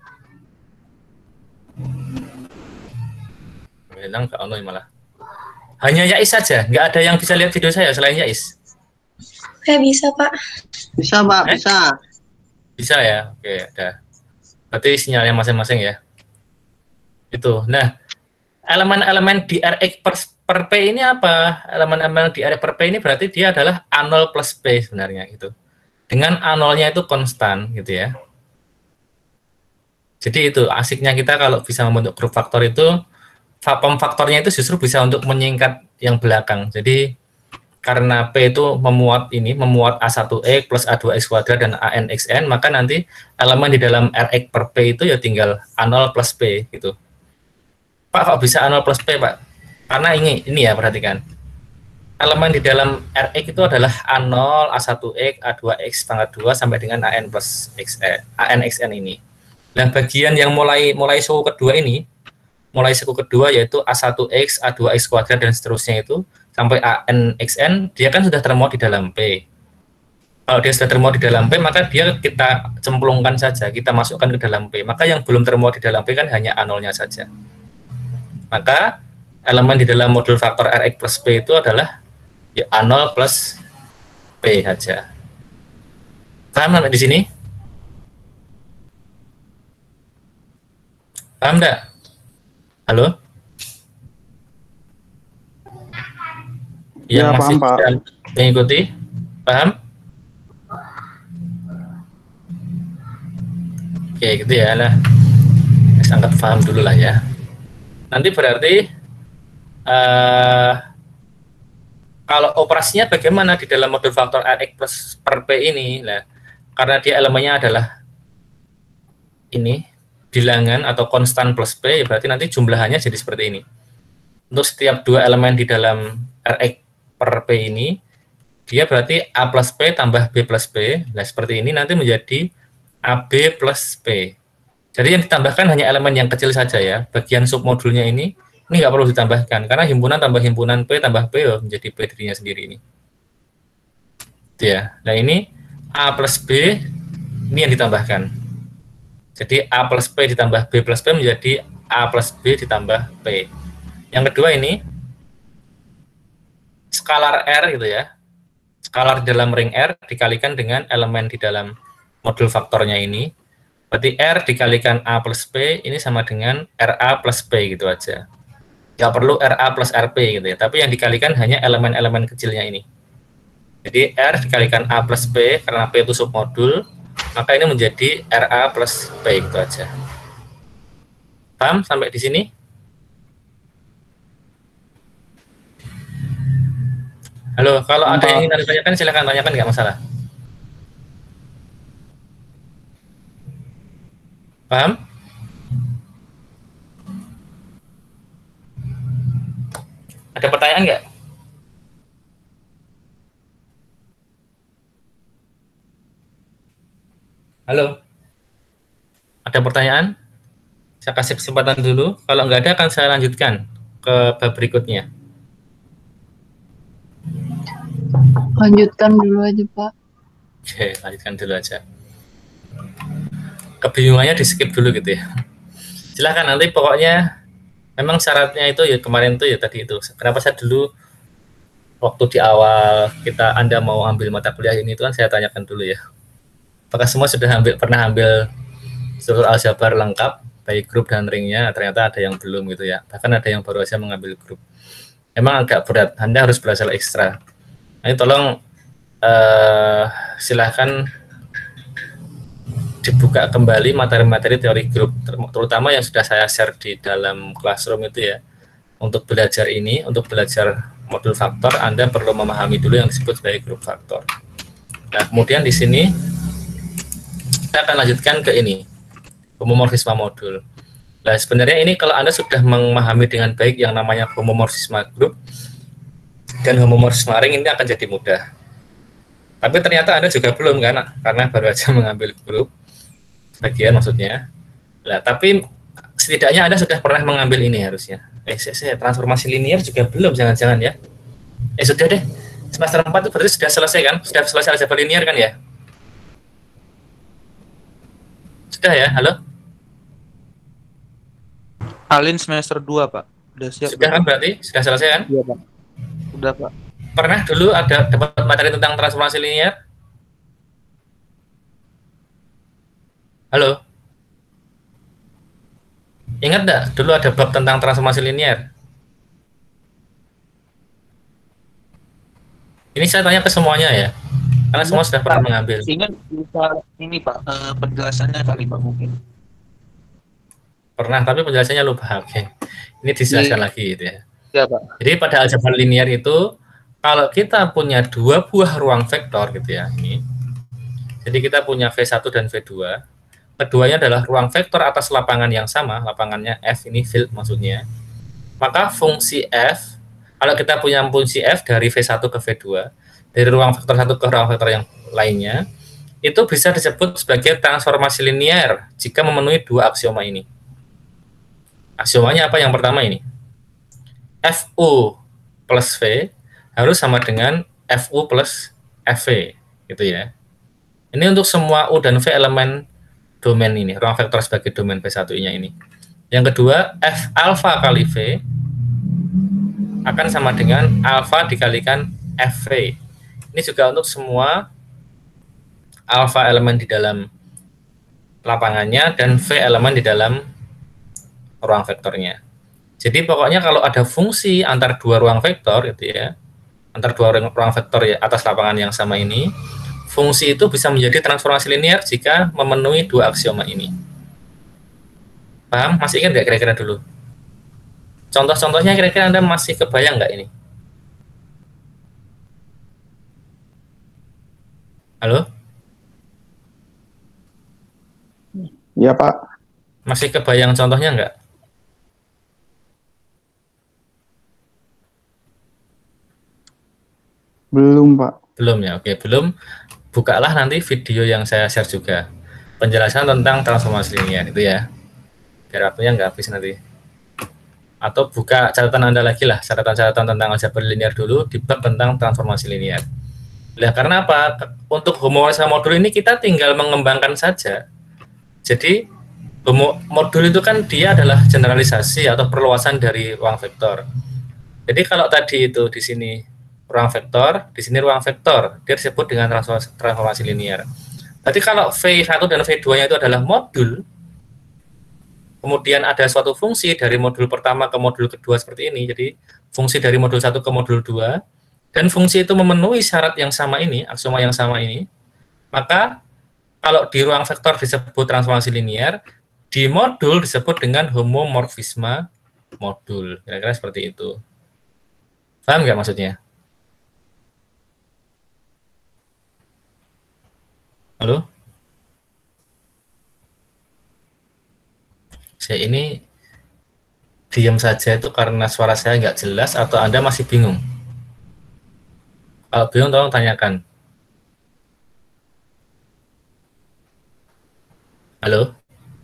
Lintang nggak ono malah. Hanya Yais saja, nggak ada yang bisa lihat video saya selain Yais? Saya bisa, Pak. Bisa, Pak. Eh? Bisa. Bisa ya? Oke, ada. Berarti sinyalnya masing-masing ya? Itu. Nah, elemen-elemen di R X per, per P ini apa? Elemen-elemen di R X per P ini berarti dia adalah A nol plus P sebenarnya gitu. Dengan A nol-nya itu konstan gitu ya. Jadi itu asiknya kita kalau bisa membentuk grup faktor itu, pem faktornya itu justru bisa untuk menyingkat yang belakang. Jadi karena P itu memuat ini, memuat A satu X plus A dua X kuadrat dan A N X N, maka nanti elemen di dalam Rx per P itu ya tinggal A nol plus P gitu. Pak, kok bisa A nol plus P, Pak? Karena ini, ini ya, perhatikan. Elemen di dalam Rx itu adalah A nol, A satu X, A dua X pangkat dua sampai dengan A N plus X, eh, A N X N ini. Nah, bagian yang mulai mulai suku kedua ini, mulai suku kedua yaitu A satu X, A dua X kuadrat dan seterusnya itu sampai A N X N, dia kan sudah termuat di dalam P. Kalau dia sudah termuat di dalam P, maka dia kita cemplungkan saja, kita masukkan ke dalam P. Maka yang belum termuat di dalam P kan hanya A nol-nya saja. Maka elemen di dalam modul faktor Rx plus P itu adalah ya A nol plus P saja. Paham sampai di sini? Paham enggak? Halo? Yang Ya, masih paham, Pak. tidak mengikuti? Paham? Oke, gitu ya. Nah, saya angkat paham dulu lah ya. Nanti berarti uh, kalau operasinya bagaimana di dalam modul faktor Rx plus per P ini? Nah, karena dia elemennya adalah ini, bilangan atau konstan plus P, berarti nanti jumlahannya jadi seperti ini. Untuk setiap dua elemen di dalam Rx per P ini, dia berarti A plus P tambah B plus P. Nah, seperti ini nanti menjadi A B plus P. Jadi yang ditambahkan hanya elemen yang kecil saja ya. Bagian submodulnya ini, ini nggak perlu ditambahkan. Karena himpunan tambah himpunan P tambah P oh, menjadi P dirinya sendiri ini. Itu ya. Nah ini A plus B, ini yang ditambahkan. Jadi A plus P ditambah B plus P menjadi A plus B ditambah P. Yang kedua ini, skalar R gitu ya. Skalar di dalam ring R dikalikan dengan elemen di dalam modul faktornya ini. Berarti R dikalikan A plus P ini sama dengan R A plus P gitu aja. Nggak perlu R A plus R P gitu ya. Tapi yang dikalikan hanya elemen-elemen kecilnya ini. Jadi R dikalikan A plus P karena P itu submodul, maka ini menjadi R A plus P gitu aja. Paham sampai di sini? Halo, kalau ada yang ingin ditanyakan silakan tanyakan, nggak masalah. Paham? Ada pertanyaan nggak? Halo? Ada pertanyaan? Saya kasih kesempatan dulu. Kalau nggak ada, akan saya lanjutkan ke bab berikutnya. Lanjutkan dulu aja, Pak. Oke, lanjutkan dulu aja. Kebingungannya di skip dulu gitu ya. Silahkan nanti pokoknya memang syaratnya itu ya kemarin tuh ya tadi itu. Kenapa saya dulu waktu di awal kita Anda mau ambil mata kuliah ini itu kan saya tanyakan dulu ya. Apakah semua sudah ambil pernah ambil struktur aljabar lengkap baik grup dan ringnya? Ternyata ada yang belum gitu ya. Bahkan ada yang baru saja mengambil grup. Emang agak berat. Anda harus belajar ekstra. Ini tolong uh, silahkan dibuka kembali materi-materi teori grup, terutama yang sudah saya share di dalam classroom itu ya. Untuk belajar ini, untuk belajar modul faktor, Anda perlu memahami dulu yang disebut sebagai grup faktor. Nah, kemudian di sini saya akan lanjutkan ke ini, homomorfisme modul. Nah, sebenarnya ini kalau Anda sudah memahami dengan baik yang namanya homomorfisme grup dan homomorfisme ring, ini akan jadi mudah. Tapi ternyata Anda juga belum kan, karena baru aja mengambil grup bagian maksudnya. Nah, tapi setidaknya Anda sudah pernah mengambil ini harusnya. Eh, saya, transformasi linear juga belum, jangan-jangan ya. Eh, sudah deh. Semester empat itu berarti sudah selesai kan? Sudah selesai aljabar linear kan ya? Sudah ya? Halo? Alin semester dua, Pak. Udah siap. Sudah kan berarti? Sudah selesai kan? Iya, Pak. Udah, Pak. Pernah dulu ada dapat materi tentang transformasi linear? Halo? Ingat enggak dulu ada bab tentang transformasi linear? Ini saya tanya ke semuanya ya, karena semua sudah pernah mengambil. Ingat bisa ini Pak, eh, penjelasannya kali Pak mungkin. Pernah, tapi penjelasannya lupa. Oke. Ini dijelaskan Iya. lagi gitu ya. Ya, Pak. Jadi pada aljabar linear itu kalau kita punya dua buah ruang vektor gitu ya, ini. Jadi kita punya V satu dan V dua. Keduanya adalah ruang vektor atas lapangan yang sama, lapangannya F ini field maksudnya. Maka fungsi F, kalau kita punya fungsi F dari V satu ke V dua, dari ruang vektor satu ke ruang vektor yang lainnya, itu bisa disebut sebagai transformasi linear jika memenuhi dua aksioma ini. Aksiomanya apa yang pertama ini? F U plus V harus sama dengan F U plus F V, gitu ya. Ini untuk semua U dan V elemen domain ini, ruang vektor sebagai domain V satu-nya ini. Yang kedua, F alpha kali V akan sama dengan alpha dikalikan F V. Ini juga untuk semua alpha elemen di dalam lapangannya dan V elemen di dalam ruang vektornya. Jadi pokoknya kalau ada fungsi antar dua ruang vektor gitu ya, antar dua ruang vektor ya atas lapangan yang sama ini, fungsi itu bisa menjadi transformasi linear jika memenuhi dua aksioma ini. Paham? Masih ingat nggak kira-kira dulu? Contoh-contohnya kira-kira Anda masih kebayang nggak ini? Halo? Iya, Pak. Masih kebayang contohnya nggak? Belum, Pak. Belum ya, oke. Belum, bukalah nanti video yang saya share juga. Penjelasan tentang transformasi linear itu ya. Biar waktunya nggak habis nanti. Atau buka catatan Anda lagi lah, catatan-catatan tentang aljabar linear dulu di bab tentang transformasi linear. Nah, karena apa? Untuk homomorfisme modul ini kita tinggal mengembangkan saja. Jadi modul itu kan dia adalah generalisasi atau perluasan dari ruang vektor. Jadi kalau tadi itu di sini ruang vektor, di sini ruang vektor, dia disebut dengan transformasi linear. Tapi kalau V satu dan V dua-nya itu adalah modul, kemudian ada suatu fungsi dari modul pertama ke modul kedua seperti ini, jadi fungsi dari modul satu ke modul dua, dan fungsi itu memenuhi syarat yang sama ini, aksioma yang sama ini, maka kalau di ruang vektor disebut transformasi linear, di modul disebut dengan homomorfisme modul. Kira-kira seperti itu. Paham nggak maksudnya? Halo? Saya ini diam saja itu karena suara saya nggak jelas atau Anda masih bingung? Kalau bingung tolong tanyakan. Halo?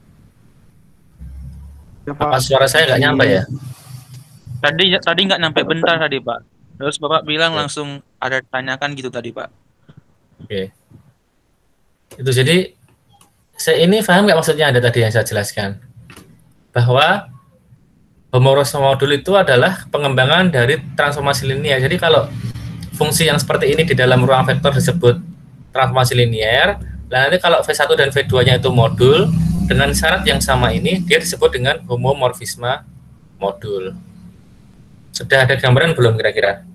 Ya, Apa Pak. suara saya nggak nyampe ya? Tadi tadi nggak nyampe bentar tadi, Pak. Terus Bapak bilang langsung ada tanyakan gitu tadi, Pak. Oke. Itu jadi saya ini paham nggak maksudnya Anda tadi yang saya jelaskan? Bahwa homomorfisme modul itu adalah pengembangan dari transformasi linear. Jadi kalau fungsi yang seperti ini di dalam ruang vektor disebut transformasi linear, dan nanti kalau V satu dan V dua-nya itu modul, dengan syarat yang sama ini, dia disebut dengan homomorfisme modul. Sudah ada gambaran belum kira-kira?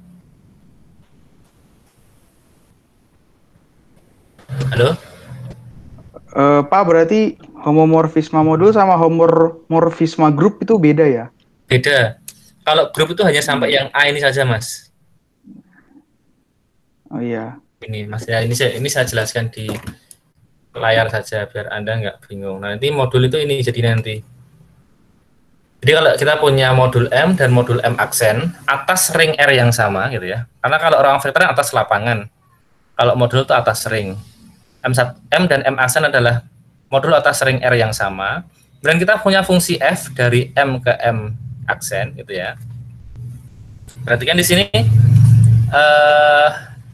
Halo? Uh, Pak, berarti homomorfisme modul sama homomorfisme grup itu beda ya? Beda. Kalau grup itu hanya sampai yang A ini saja, Mas. Oh iya. Ini, Mas ya, ini saya ini saya jelaskan di layar saja biar Anda nggak bingung. Nah, nanti modul itu ini jadi nanti. Jadi kalau kita punya modul M dan modul M aksen atas ring R yang sama gitu ya. Karena kalau ruang vektor atas lapangan, kalau modul itu atas ring. M, satu, M dan M aksen adalah modul atas ring R yang sama. Dan kita punya fungsi F dari M ke M aksen gitu ya. Perhatikan di sini uh,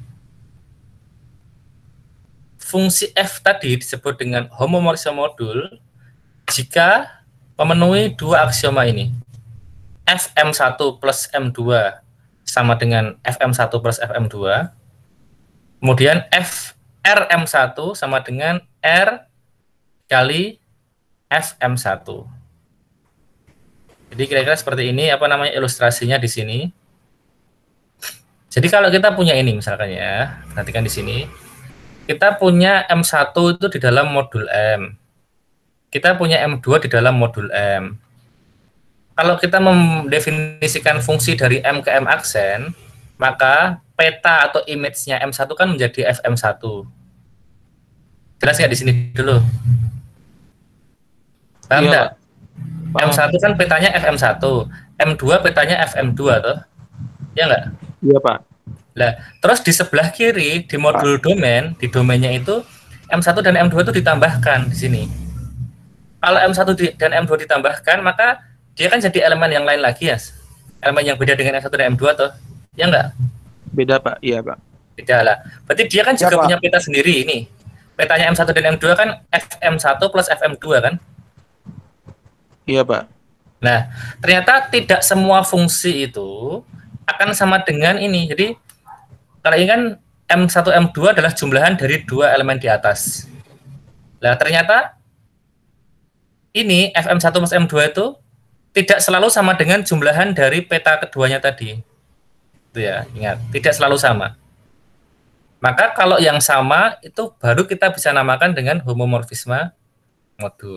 fungsi F tadi disebut dengan homomorfisme modul jika memenuhi dua aksioma ini. F M satu plus M dua sama dengan F M satu plus F M dua. Kemudian F R M satu sama dengan R kali F M satu. Jadi kira-kira seperti ini apa namanya ilustrasinya di sini. Jadi kalau kita punya ini misalkan ya, perhatikan di sini. Kita punya M satu itu di dalam modul M. kita punya M dua di dalam modul M. Kalau kita mendefinisikan fungsi dari M ke M aksen, maka peta atau image-nya M satu kan menjadi F M satu. Jelas nggak di sini dulu? Paham nggak? Paham. M satu kan petanya F M satu, M dua petanya F M dua toh? Ya nggak? Iya, Pak. Nah, terus di sebelah kiri di modul domain, di domainnya itu M satu dan M dua itu ditambahkan di sini. Kalau M satu di, dan M dua ditambahkan, maka dia kan jadi elemen yang lain lagi ya. Elemen yang beda dengan M satu dan M dua toh. Ya enggak? Beda, Pak. Iya, Pak. Beda lah. Berarti dia kan juga Ya, Pak. punya peta sendiri ini. Petanya M satu dan M dua kan F M satu plus F M dua kan? Iya, Pak. Nah, ternyata tidak semua fungsi itu akan sama dengan ini. Jadi kalau ini kan M satu M dua adalah jumlahan dari dua elemen di atas. Nah, ternyata ini F M satu plus M dua itu tidak selalu sama dengan jumlahan dari peta keduanya tadi. Itu ya, ingat, tidak selalu sama. Maka kalau yang sama itu baru kita bisa namakan dengan homomorfisme modul.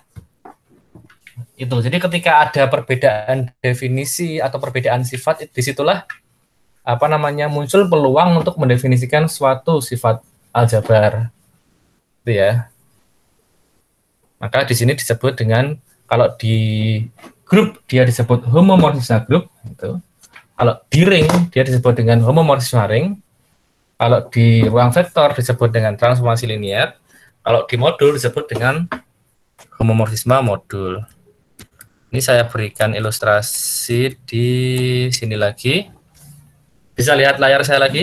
Itu. Jadi ketika ada perbedaan definisi atau perbedaan sifat, disitulah apa namanya muncul peluang untuk mendefinisikan suatu sifat aljabar. Itu ya. Maka di sini disebut dengan, kalau di grup dia disebut homomorfisme grup, itu. Kalau di ring dia disebut dengan homomorfisme ring. Kalau di ruang vektor disebut dengan transformasi linear. Kalau di modul disebut dengan homomorfisme modul. Ini saya berikan ilustrasi di sini lagi. Bisa lihat layar saya lagi?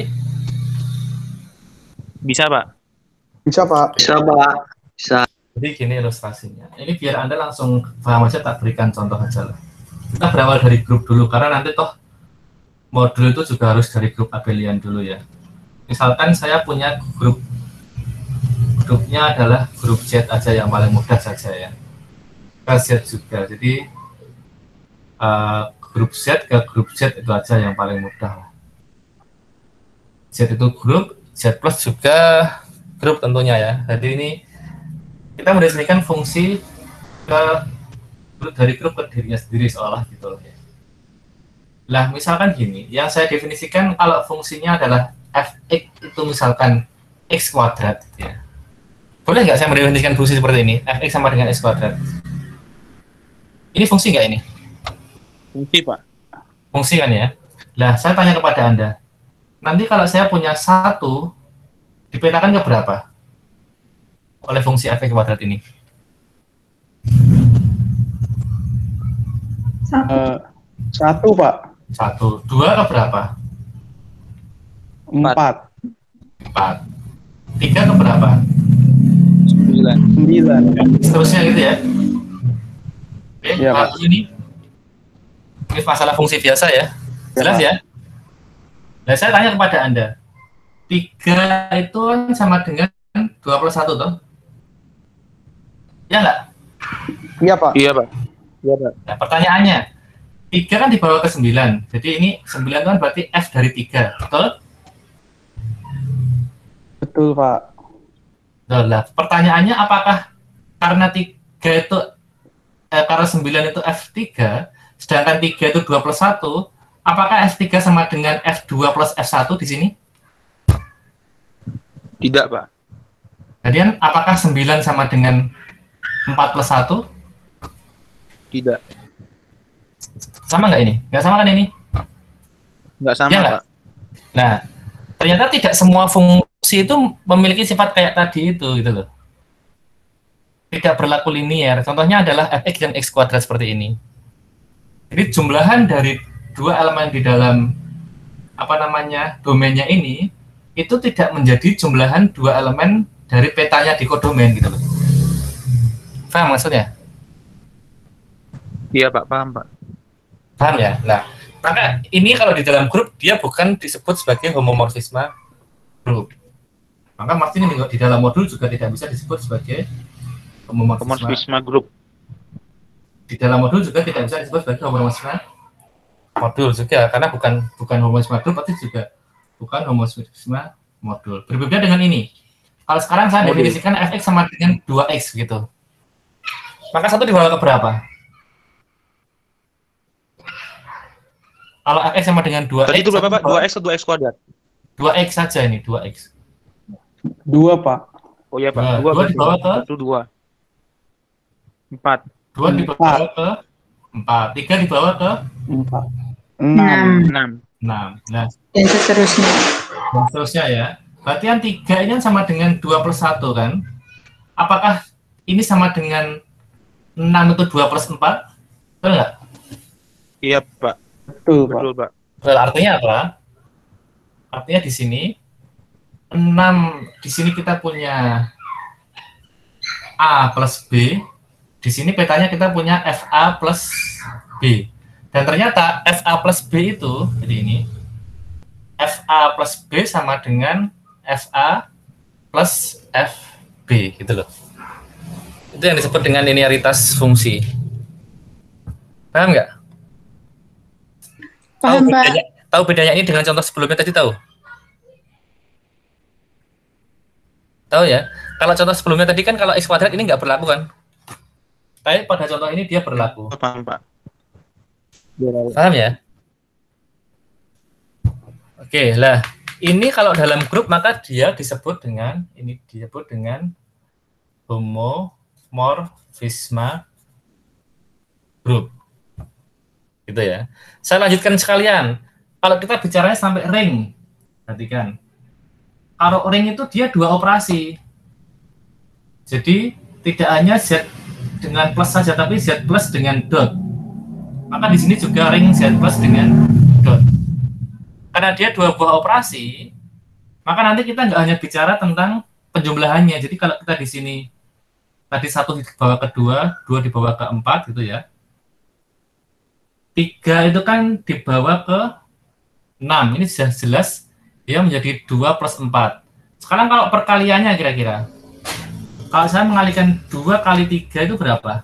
Bisa, Pak. Bisa, Pak. Bisa, Pak. Bisa. Jadi gini ilustrasinya. Ini biar Anda langsung paham aja, tak berikan contoh aja lah. Kita berawal dari grup dulu, karena nanti toh modul itu juga harus dari grup abelian dulu ya. Misalkan saya punya grup, grupnya adalah grup Z aja yang paling mudah saja ya. Ke Z juga, jadi uh, grup Z ke grup Z itu aja yang paling mudah lah. Z itu grup, Z plus juga grup tentunya ya. Jadi ini kita mendefinisikan fungsi ke dari grup ke dirinya sendiri seolah gitu loh ya. Lah misalkan gini, yang saya definisikan kalau fungsinya adalah f(x) itu misalkan x kuadrat gitu ya. Boleh nggak saya mendefinisikan fungsi seperti ini? F(x) sama dengan x kuadrat. Ini fungsi nggak ini? Fungsi, Pak. Fungsi kan ya? Lah saya tanya kepada Anda, nanti kalau saya punya satu, dipetakan ke berapa? Oleh fungsi f(x) kuadrat ini. Satu. Eh, satu, Pak. Satu. Dua ke berapa? Empat. Empat. Tiga ke berapa? Sembilan. Sembilan. Seterusnya gitu ya. Oke, Iya, Pak. lalu ini ini masalah fungsi biasa ya. Jelas ya? Nah, saya tanya kepada Anda. Tiga itu kan sama dengan dua plus satu toh? Ya nggak? Iya, Pak. Iya, Pak. Iya, Pak. Nah, pertanyaannya, tiga kan dibawa ke sembilan. Jadi ini sembilan kan berarti F dari tiga, betul? Betul, Pak. Nah, pertanyaannya apakah karena tiga itu, eh, karena sembilan itu F tiga, sedangkan tiga itu dua plus satu, apakah F tiga sama dengan F dua plus F satu di sini? Tidak, Pak. Kemudian apakah sembilan sama dengan empat plus satu? Tidak. Sama nggak ini? Nggak sama kan ini? Nggak sama, Iya nggak? Pak. Nah, ternyata tidak semua fungsi itu memiliki sifat kayak tadi itu, gitu loh. Tidak berlaku linear. Contohnya adalah f(x) dan x kuadrat seperti ini. Jadi jumlahan dari dua elemen di dalam apa namanya domainnya ini itu tidak menjadi jumlahan dua elemen dari petanya di kodomain gitu loh. Paham maksudnya? Iya, Pak. Paham, Pak. Paham ya? Nah, maka ini kalau di dalam grup dia bukan disebut sebagai homomorfisme grup. Maka maksudnya di dalam modul juga tidak bisa disebut sebagai homomorfisme. Homomorfisme grup. Di dalam modul juga tidak bisa disebut sebagai homomorfisme modul juga, karena bukan bukan homomorfisme grup, tapi juga bukan homomorfisme modul. Berbeda dengan ini. Kalau sekarang saya definisikan f(x) sama dengan dua x gitu. Maka satu dibawa ke berapa? Kalau fx sama dengan dua x. Tadi itu berapa, Pak? dua x atau dua x kuadrat? dua x saja ini, dua x. Dua, Pak. Oh iya, Pak. Nah, dua dua dibawa ke satu dua. empat. dua dibawa ke empat, tiga dibawa ke Empat. Enam. enam. enam. Nah, Dan seterusnya. dan seterusnya ya. Berarti yang tiga ini kan sama dengan dua plus satu kan? Apakah ini sama dengan enam itu dua plus empat? Betul nggak? Iya, Pak. Betul, Pak. Betul, Pak. Well, artinya apa? Artinya di sini enam, di sini kita punya A plus B, di sini petanya kita punya F A plus B. Dan ternyata F A plus B itu, jadi ini, F A plus B sama dengan F A plus F B, gitu loh. Itu yang disebut dengan linearitas fungsi. Paham nggak? Tahu Paham, Pak. bedanya, tahu bedanya ini dengan contoh sebelumnya tadi tahu? Tahu ya? Kalau contoh sebelumnya tadi kan kalau x kuadrat ini nggak berlaku kan? Tapi pada contoh ini dia berlaku. Paham, Pak. Paham ya? Oke, lah ini kalau dalam grup maka dia disebut dengan ini disebut dengan homomorfisme grup. Gitu ya. Saya lanjutkan sekalian. Kalau kita bicaranya sampai ring, perhatikan. Kalau ring itu dia dua operasi. Jadi tidak hanya Z dengan plus saja, tapi Z plus dengan dot. Maka di sini juga ring Z plus dengan dot. Karena dia dua buah operasi, maka nanti kita nggak hanya bicara tentang penjumlahannya. Jadi kalau kita di sini tadi satu dibawa ke dua, dua dibawa ke empat gitu ya. Tiga itu kan dibawa ke enam. Ini sudah jelas dia menjadi dua plus empat. Sekarang kalau perkaliannya kira-kira. Kalau saya mengalikan dua kali tiga itu berapa?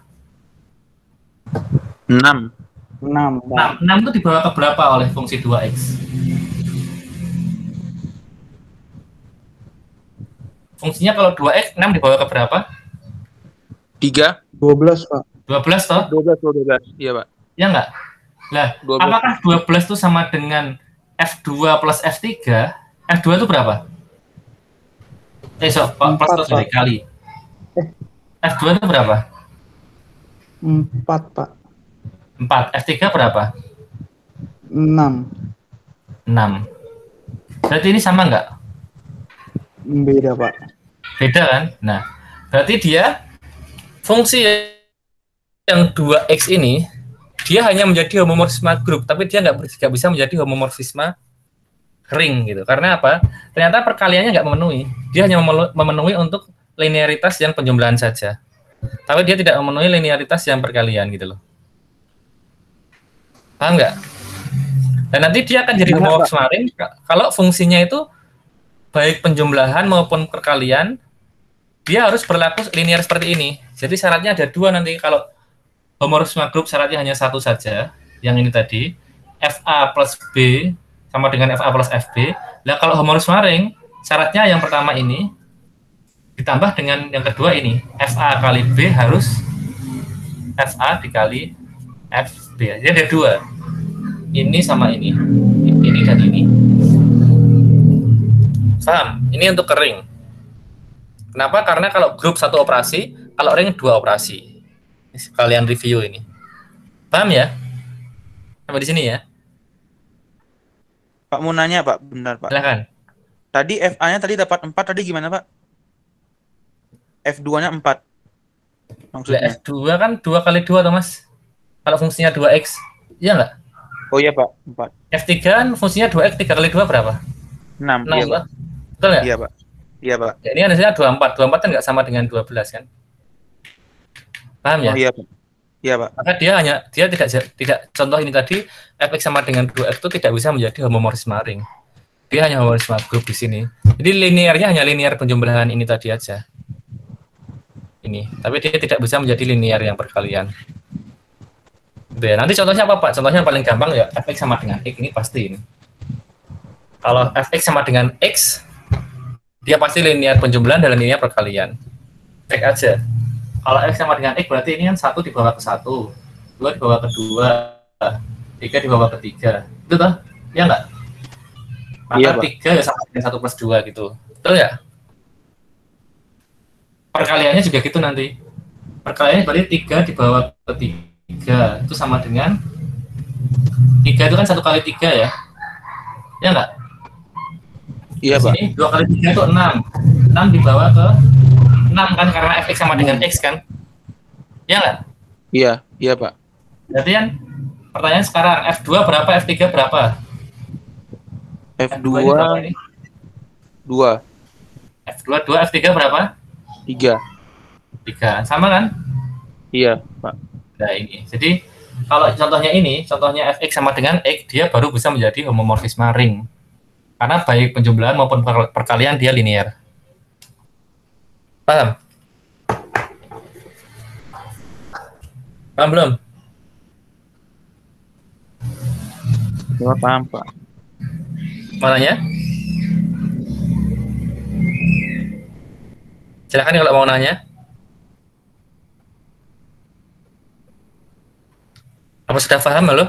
enam. Enam, Pak. enam, enam itu dibawa ke berapa oleh fungsi dua x? Fungsinya kalau dua x, enam dibawa ke berapa? tiga. Dua belas, Pak. dua belas toh? dua belas, dua belas. Iya, Pak. Ya enggak? Lah, dua belas. apakah dua belas itu sama dengan F dua plus F tiga? F dua itu berapa? Eh, so, plus Empat, terus Pak. dari kali. F dua itu berapa? Empat, Pak. empat. F tiga berapa? Enam. enam. Berarti ini sama enggak? Beda, Pak. Beda kan? Nah, berarti dia fungsi yang dua x ini dia hanya menjadi homomorfisme grup, tapi dia nggak nggak bisa menjadi homomorfisme ring gitu. Karena apa? Ternyata perkaliannya nggak memenuhi. Dia hanya memenuhi untuk linearitas yang penjumlahan saja. Tapi dia tidak memenuhi linearitas yang perkalian gitu loh. Paham nggak? Dan nanti dia akan jadi homomorfisme ring kalau fungsinya itu baik penjumlahan maupun perkalian dia harus berlaku linear seperti ini. Jadi syaratnya ada dua nanti. Kalau homomorfisme grup syaratnya hanya satu saja, yang ini tadi, F A plus B sama dengan F A plus F B. Nah, kalau homomorfisme ring, syaratnya yang pertama ini ditambah dengan yang kedua ini, F A kali B harus F A dikali F B. Jadi ada dua. Ini sama ini. Ini dan ini. Paham? Ini untuk ring. Kenapa? Karena kalau grup satu operasi, kalau ring dua operasi. Kalian review ini. Paham ya? Sampai di sini ya? Pak mau nanya, Pak. Benar, Pak. Silakan. Tadi F A-nya tadi dapat empat, tadi gimana, Pak? F dua-nya empat. Maksudnya. F dua kan dua kali dua, Mas. Kalau fungsinya dua x. Iya nggak? Oh iya, Pak. empat. F tiga kan fungsinya dua x, tiga kali dua berapa? enam. enam, Iya, Pak. Pak. Betul nggak? Iya, Pak. Iya, Pak. Ya, ini hasilnya dua puluh empat. dua puluh empat kan nggak sama dengan dua belas kan? Paham ya? Oh iya, Pak. Iya, Pak. Maka dia hanya dia tidak tidak contoh ini tadi Fx sama dengan dua x itu tidak bisa menjadi homomorfisme ring. Dia hanya homomorfisme grup di sini. Jadi linearnya hanya linear penjumlahan ini tadi aja. Ini, tapi dia tidak bisa menjadi linear yang perkalian. Gitu ya. Nanti contohnya apa, Pak? Contohnya yang paling gampang ya Fx sama dengan x, ini pasti ini. Kalau Fx sama dengan x, dia pasti linear penjumlahan dan linear perkalian. Cek aja. Kalau X sama dengan X berarti ini kan satu dibawa ke satu, dua dibawa ke dua, tiga dibawa ke tiga. Itu toh? Ya enggak? Maka Iya, Pak. tiga ya sama dengan satu plus dua gitu. Betul ya? Perkaliannya juga gitu nanti. Perkaliannya berarti tiga dibawa ke tiga. Itu sama dengan tiga itu kan satu kali tiga ya? Ya enggak? Iya, Di Pak. sini dua kali tiga itu enam. enam dibawa ke enam kan karena Fx sama dengan X kan? Ya enggak? Iya, iya, Pak. Berarti kan pertanyaan sekarang F dua berapa, F tiga berapa? F F dua ini berapa dua ini? dua, F dua dua, F tiga berapa? tiga. tiga. Sama kan? Iya, Pak. Nah ini. Jadi kalau contohnya ini, contohnya Fx sama dengan X, dia baru bisa menjadi homomorfisme ring. Karena baik penjumlahan maupun per- perkalian dia linear. Paham? Paham belum? Coba paham, Pak. Mananya? Silakan kalau mau nanya. Apa sudah paham, halo?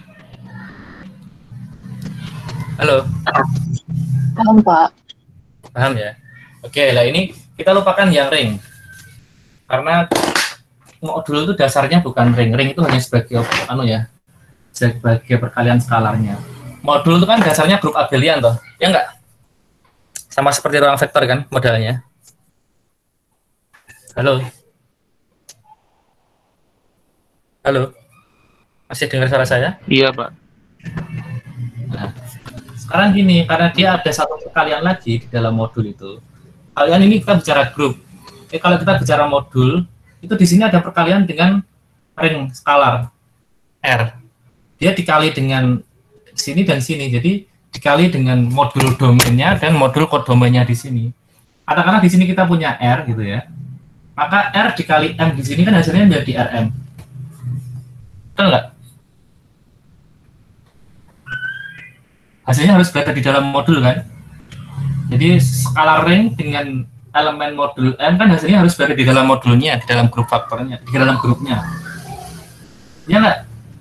Halo, Paham, Pak. paham ya? Oke, lah ini kita lupakan yang ring. Karena modul itu dasarnya bukan ring. Ring itu hanya sebagai anu ya, sebagai perkalian skalarnya. Modul itu kan dasarnya grup abelian toh, ya enggak? Sama seperti ruang vektor kan modalnya. Halo. Halo. Masih dengar suara saya? Iya, Pak. Nah, sekarang gini, karena dia ada satu perkalian lagi di dalam modul itu. Kalian ini kita bicara grup. Eh, kalau kita bicara modul, itu di sini ada perkalian dengan ring skalar R. Dia dikali dengan sini dan sini. Jadi dikali dengan modul domainnya dan modul kodomennya di sini. Katakanlah di sini kita punya R gitu ya. Maka R dikali M di sini kan hasilnya menjadi R M. Betul nggak? Hasilnya harus berada di dalam modul kan. Jadi skalar ring dengan elemen modul M kan hasilnya harus berada di dalam modulnya, di dalam grup faktornya, di dalam grupnya. Ya nggak?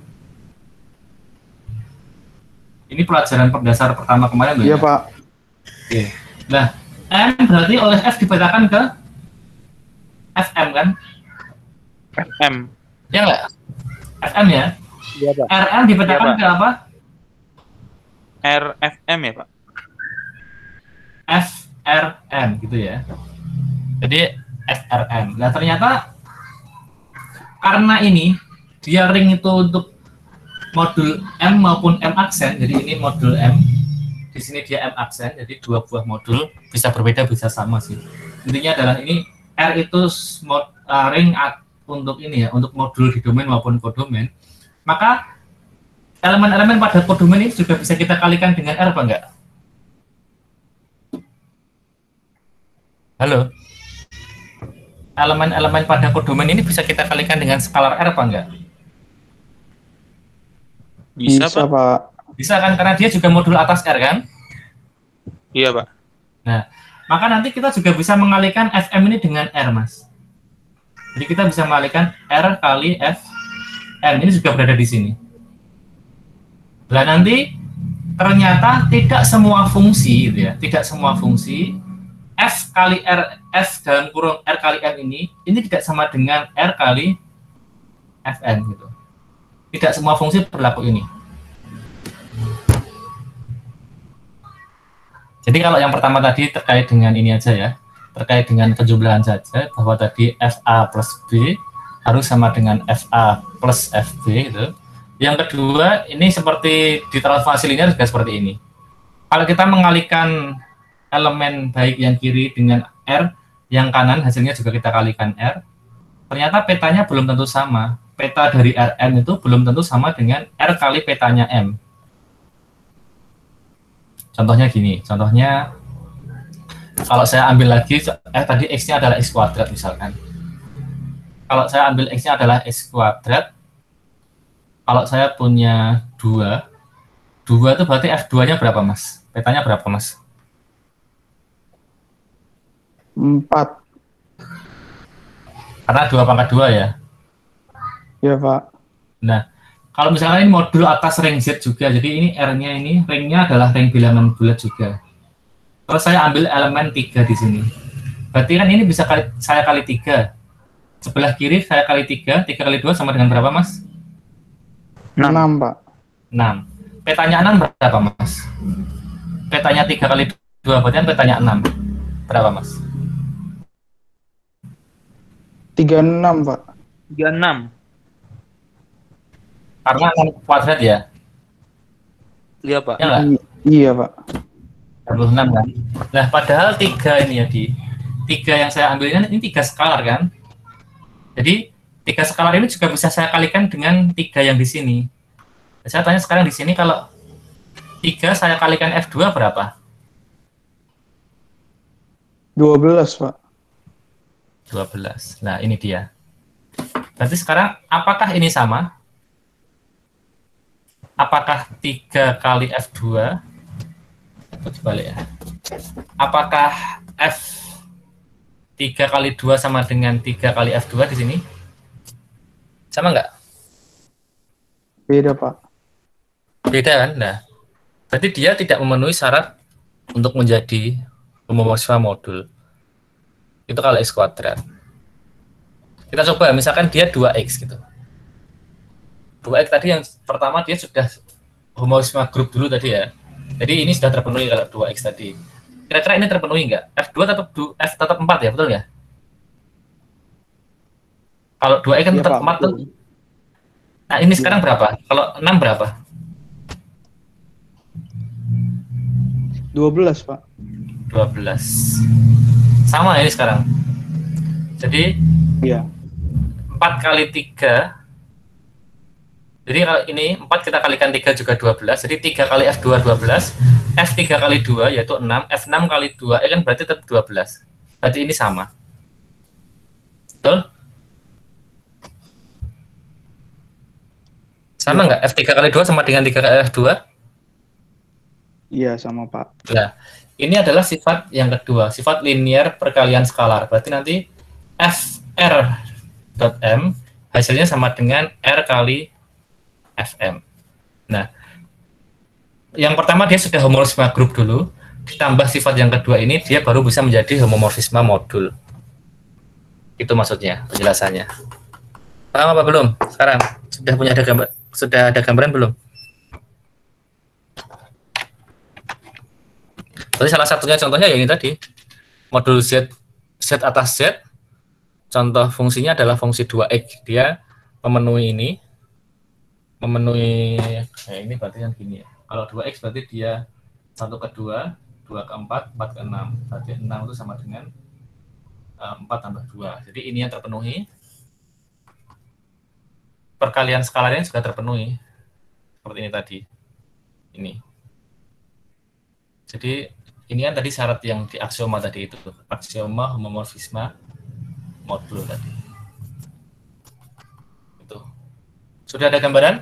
Ini pelajaran pendasar pertama kemarin loh. Iya, ya? Pak. Oke. Nah, M berarti oleh F dipetakan ke F M kan? F M. Ya nggak? F M ya? Iya, Pak. R M dipetakan Iya, Pak. ke apa? R F M ya, Pak? F R M gitu ya. Jadi F R M. Nah ternyata karena ini dia ring itu untuk modul M maupun M aksen. Jadi ini modul M. Di sini dia M aksen. Jadi dua buah modul bisa berbeda bisa sama sih. Intinya adalah ini R itu mod, uh, ring untuk ini ya, untuk modul di domain maupun kodomen. Maka elemen-elemen pada kodomen ini juga bisa kita kalikan dengan R apa enggak? Halo? Elemen-elemen pada kodomen ini bisa kita kalikan dengan skalar R apa enggak? Bisa, Bisa, Pak? Pak. Bisa kan? Karena dia juga modul atas R kan? Iya, Pak. Nah, maka nanti kita juga bisa mengalihkan F M ini dengan R, Mas. Jadi kita bisa mengalihkan R kali F M. Ini juga berada di sini. Nah, nanti ternyata tidak semua fungsi, gitu ya, tidak semua fungsi F kali R, F dalam kurung R kali M ini, ini tidak sama dengan R kali F M, gitu. Tidak semua fungsi berlaku ini. Jadi kalau yang pertama tadi terkait dengan ini aja ya, terkait dengan penjumlahan saja, bahwa tadi F A plus B harus sama dengan F A plus F B, gitu. Yang kedua, ini seperti di transformasi linear juga seperti ini. Kalau kita mengalihkan elemen baik yang kiri dengan R, yang kanan hasilnya juga kita kalikan R, ternyata petanya belum tentu sama. Peta dari R M itu belum tentu sama dengan R kali petanya M. Contohnya gini, contohnya kalau saya ambil lagi, eh tadi X-nya adalah X kuadrat misalkan. Kalau saya ambil X-nya adalah X kuadrat, kalau saya punya dua, dua itu berarti F dua-nya berapa, Mas? Petanya berapa, Mas? Empat. Karena dua pangkat dua ya. Iya, Pak. Nah, kalau misalnya ini modul atas ring Z juga, jadi ini R-nya ini, ringnya adalah ring bilangan bulat juga. Kalau saya ambil elemen tiga di sini, berarti kan ini bisa kali, saya kali tiga. Sebelah kiri saya kali tiga, tiga kali dua sama dengan berapa, Mas? enam, Pak. enam. Petanya enam berapa, Mas? Petanya tiga kali dua, berarti kan petanya enam. Berapa, Mas? tiga puluh enam, Pak. tiga puluh enam. Karena enam kuadrat ya? Iya, Pak. Ya nggak? I- iya, Pak. tiga puluh enam kan? Nah, padahal tiga ini ya, di tiga yang saya ambil ini, ini tiga skalar kan? Jadi, tiga skalar ini juga bisa saya kalikan dengan tiga yang di sini. Saya tanya sekarang di sini, kalau tiga saya kalikan F dua berapa? dua belas, Pak. dua belas. Nah, ini dia. Berarti sekarang, apakah ini sama? Apakah tiga kali F dua? Coba balik ya. Apakah F tiga kali dua sama dengan tiga kali F dua di sini? Sama nggak? Beda, Pak. Beda kan? Nah, berarti dia tidak memenuhi syarat untuk menjadi homomorfisme modul. Itu kalau X kuadrat. Kita coba, misalkan dia dua X gitu. dua X tadi yang pertama dia sudah homomorfisme grup dulu tadi ya. Jadi ini sudah terpenuhi kalau dua X tadi. Kira-kira ini terpenuhi nggak? F dua tetap F tetap empat ya, betul nggak? Kalau dua X kan Iya, tetap Pak, empat tuh. betul. Nah, ini Iya. sekarang berapa? Kalau enam berapa? dua belas, Pak. dua belas. Sama ini sekarang. Jadi Iya. empat kali tiga. Jadi kalau ini empat kita kalikan tiga juga dua belas. Jadi tiga kali F dua dua belas, F tiga kali dua yaitu enam, F enam kali dua ya kan berarti tetap dua belas. Berarti ini sama. Betul? Sama nggak? F tiga kali dua sama dengan tiga kali F dua? Iya, sama, Pak. Nah, ini adalah sifat yang kedua, sifat linear perkalian skalar. Berarti nanti F R dot M hasilnya sama dengan R kali F M. Nah, yang pertama dia sudah homomorfisme grup dulu, ditambah sifat yang kedua ini, dia baru bisa menjadi homomorfisme modul. Itu maksudnya, penjelasannya. Paham apa belum? Sekarang sudah punya ada gambar, sudah ada gambaran belum? Tadi salah satunya contohnya ya ini tadi, modul Z, Z atas Z, contoh fungsinya adalah fungsi dua X, dia memenuhi ini, memenuhi, kayak ini berarti kan gini ya, kalau dua X berarti dia satu ke dua, dua ke empat, empat ke enam, berarti enam itu sama dengan uh, empat tambah dua, jadi ini yang terpenuhi, perkalian skalarnya juga terpenuhi, seperti ini tadi, ini. Jadi ini kan tadi syarat yang di aksioma tadi itu, aksioma homomorfisme modul tadi. Itu. Sudah ada gambaran?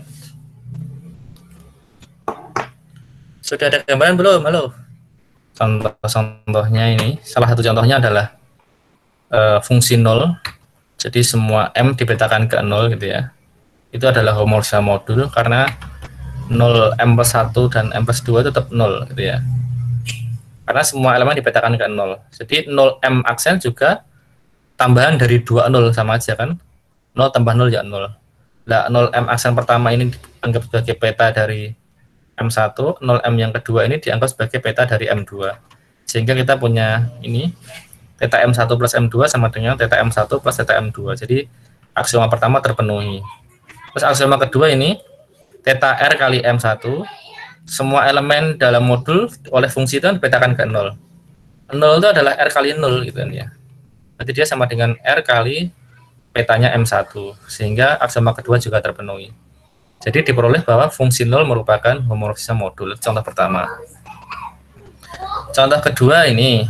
Sudah ada gambaran belum? Halo. Contoh-contohnya ini, salah satu contohnya adalah uh, fungsi nol. Jadi semua M dipetakan ke nol gitu ya. Itu adalah homomorfisme modul karena nol M plus satu dan M plus dua tetap nol gitu ya. Karena semua elemen dipetakan ke nol. Jadi nol M aksen juga tambahan dari dua nol sama aja kan. nol tambah nol ya nol. Nah, nol M aksen pertama ini dianggap sebagai peta dari M satu, nol M yang kedua ini dianggap sebagai peta dari M dua. Sehingga kita punya ini theta M satu plus M dua sama dengan theta M satu plus theta M dua. Jadi aksioma pertama terpenuhi. Terus aksioma kedua ini theta R kali M satu, semua elemen dalam modul oleh fungsi itu dipetakan ke nol. nol itu adalah R kali nol gitu kan ya. Berarti dia sama dengan R kali petanya M satu, sehingga aksioma kedua juga terpenuhi. Jadi diperoleh bahwa fungsi nol merupakan homomorfisme modul. Contoh pertama. Contoh kedua ini,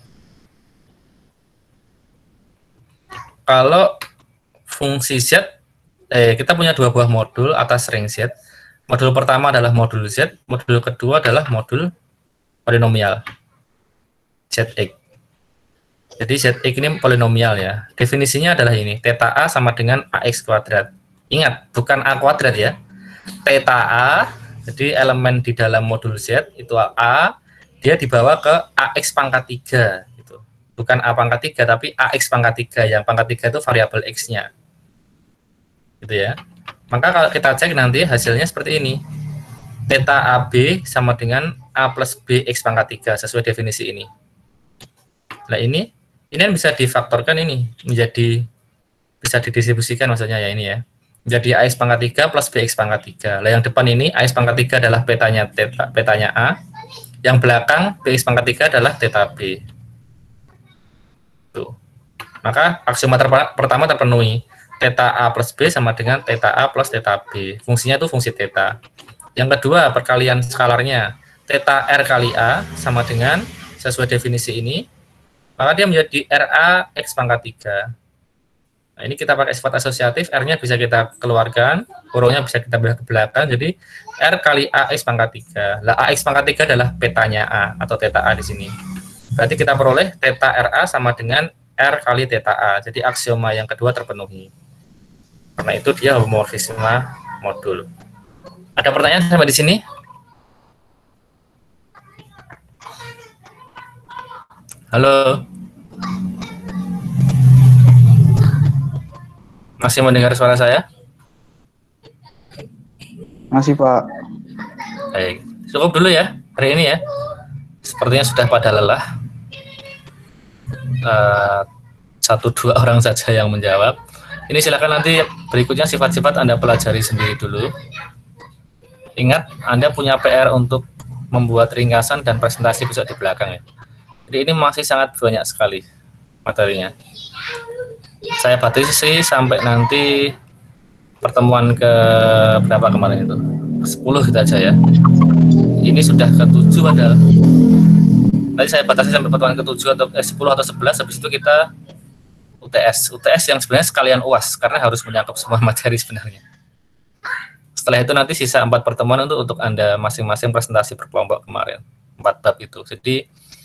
kalau fungsi Z, eh, kita punya dua buah modul atas ring Z. Modul pertama adalah modul Z, modul kedua adalah modul polinomial Z X. Jadi Z X ini polinomial ya. Definisinya adalah ini, theta A sama dengan A X kuadrat. Ingat, bukan A kuadrat ya. Theta A, jadi elemen di dalam modul Z itu A, dia dibawa ke A X pangkat tiga. Gitu. Bukan A pangkat tiga, tapi A X pangkat tiga. Yang pangkat tiga itu variabel X-nya. Gitu ya. Maka kalau kita cek nanti hasilnya seperti ini. Theta A B sama dengan A plus B X pangkat tiga, sesuai definisi ini. Nah ini, ini kan bisa difaktorkan ini, menjadi, bisa didistribusikan maksudnya ya ini ya. Menjadi A X pangkat tiga plus B X pangkat tiga. Nah yang depan ini, A X pangkat tiga adalah petanya, theta, petanya A. Yang belakang, B X pangkat tiga adalah theta B. Tuh. Maka aksioma ter pertama terpenuhi. Theta A plus B sama dengan theta A plus theta B. Fungsinya itu fungsi theta. Yang kedua, perkalian skalarnya. Theta R kali A sama dengan, sesuai definisi ini, maka dia menjadi R A X pangkat tiga. Nah, ini kita pakai sifat asosiatif, R-nya bisa kita keluarkan, hurufnya bisa kita belah ke belakang, jadi R kali A X pangkat tiga. Lah A X pangkat tiga adalah petanya A, atau theta A di sini. Berarti kita peroleh theta R A sama dengan R kali theta A. Jadi aksioma yang kedua terpenuhi. Karena itu dia homomorfisme modul. Ada pertanyaan sampai di sini? Halo? Masih mendengar suara saya? Masih, Pak. Baik, cukup dulu ya hari ini ya. Sepertinya sudah pada lelah. Uh, satu dua orang saja yang menjawab. Ini silakan nanti berikutnya sifat-sifat Anda pelajari sendiri dulu. Ingat, Anda punya P R untuk membuat ringkasan dan presentasi besok di belakang ya. Jadi ini masih sangat banyak sekali materinya. Saya batasi sampai nanti pertemuan ke berapa kemarin itu? sepuluh kita aja ya. Ini sudah ke tujuh padahal. Tadi saya batasi sampai pertemuan ke tujuh atau eh, sepuluh atau sebelas, habis itu kita U T S. U T S yang sebenarnya sekalian U A S karena harus menyangkut semua materi sebenarnya. Setelah itu nanti sisa empat pertemuan untuk untuk Anda masing-masing presentasi berkelompok kemarin. Empat bab itu. Jadi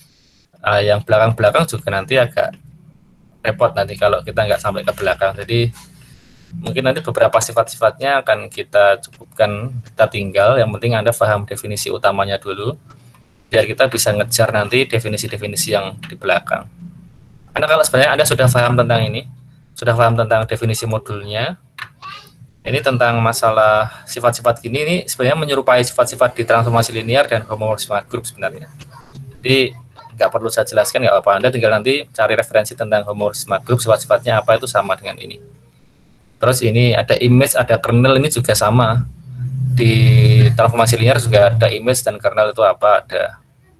Uh, yang belakang-belakang juga nanti agak repot nanti kalau kita nggak sampai ke belakang. Jadi mungkin nanti beberapa sifat-sifatnya akan kita cukupkan, kita tinggal. Yang penting Anda paham definisi utamanya dulu, biar kita bisa ngejar nanti definisi-definisi yang di belakang. Karena kalau sebenarnya Anda sudah paham tentang ini, sudah paham tentang definisi modulnya, ini tentang masalah sifat-sifat gini, ini sebenarnya menyerupai sifat-sifat di transformasi linear dan homomorfisme grup sebenarnya. Jadi nggak perlu saya jelaskan, nggak apa-apa. Anda tinggal nanti cari referensi tentang homomorfisme grup, sifat-sifatnya apa itu sama dengan ini. Terus ini ada image, ada kernel, ini juga sama. Di transformasi linear juga ada image dan kernel itu apa, ada.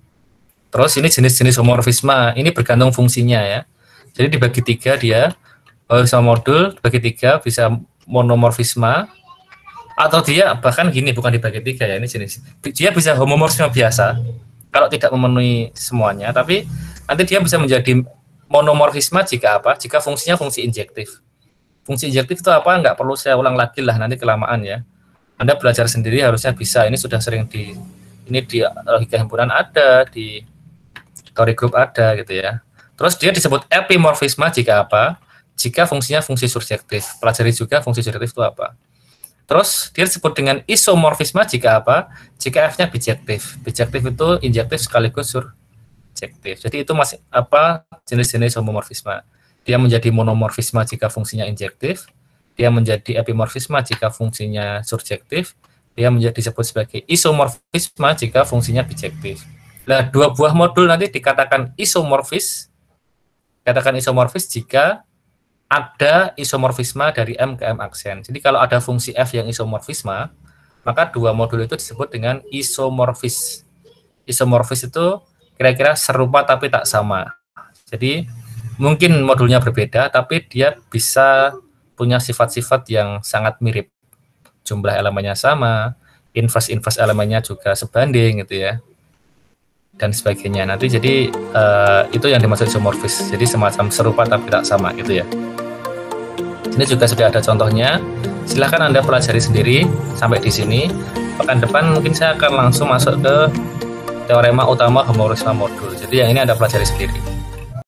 Terus ini jenis-jenis homomorfisme, ini bergantung fungsinya ya. Jadi dibagi tiga dia, homomorfisme modul, dibagi tiga bisa monomorfisme, atau dia bahkan gini, bukan dibagi tiga ya, ini jenis. Dia bisa homomorfisme biasa, kalau tidak memenuhi semuanya, tapi nanti dia bisa menjadi monomorfisme jika apa? Jika fungsinya fungsi injektif. Fungsi injektif itu apa? Nggak perlu saya ulang lagi lah, nanti kelamaan ya. Anda belajar sendiri harusnya bisa. Ini sudah sering di, ini di logika himpunan ada, di teori grup ada gitu ya. Terus dia disebut epimorfisme jika apa? Jika fungsinya fungsi surjektif. Pelajari juga fungsi surjektif itu apa. Terus dia disebut dengan isomorfisme jika apa? Jika F-nya bijektif. Bijektif itu injektif sekaligus surjektif. Jadi itu masih apa jenis-jenis homomorfisme. Dia menjadi monomorfisme jika fungsinya injektif. Dia menjadi epimorfisme jika fungsinya surjektif. Dia menjadi disebut sebagai isomorfisme jika fungsinya bijektif. Nah, dua buah modul nanti dikatakan isomorfis. Katakan isomorfis jika ada isomorfisme dari M ke M aksen. Jadi kalau ada fungsi F yang isomorfisme, maka dua modul itu disebut dengan isomorfis. Isomorfis itu kira-kira serupa tapi tak sama. Jadi mungkin modulnya berbeda, tapi dia bisa punya sifat-sifat yang sangat mirip. Jumlah elemennya sama, inverse-inverse elemennya juga sebanding gitu ya. Dan sebagainya. Nanti jadi uh, itu yang dimaksud isomorfis. Jadi semacam serupa tapi tak sama gitu ya. Ini juga sudah ada contohnya. Silahkan Anda pelajari sendiri sampai di sini. Pekan depan mungkin saya akan langsung masuk ke teorema utama homomorfisme modul. Jadi yang ini Anda pelajari sendiri.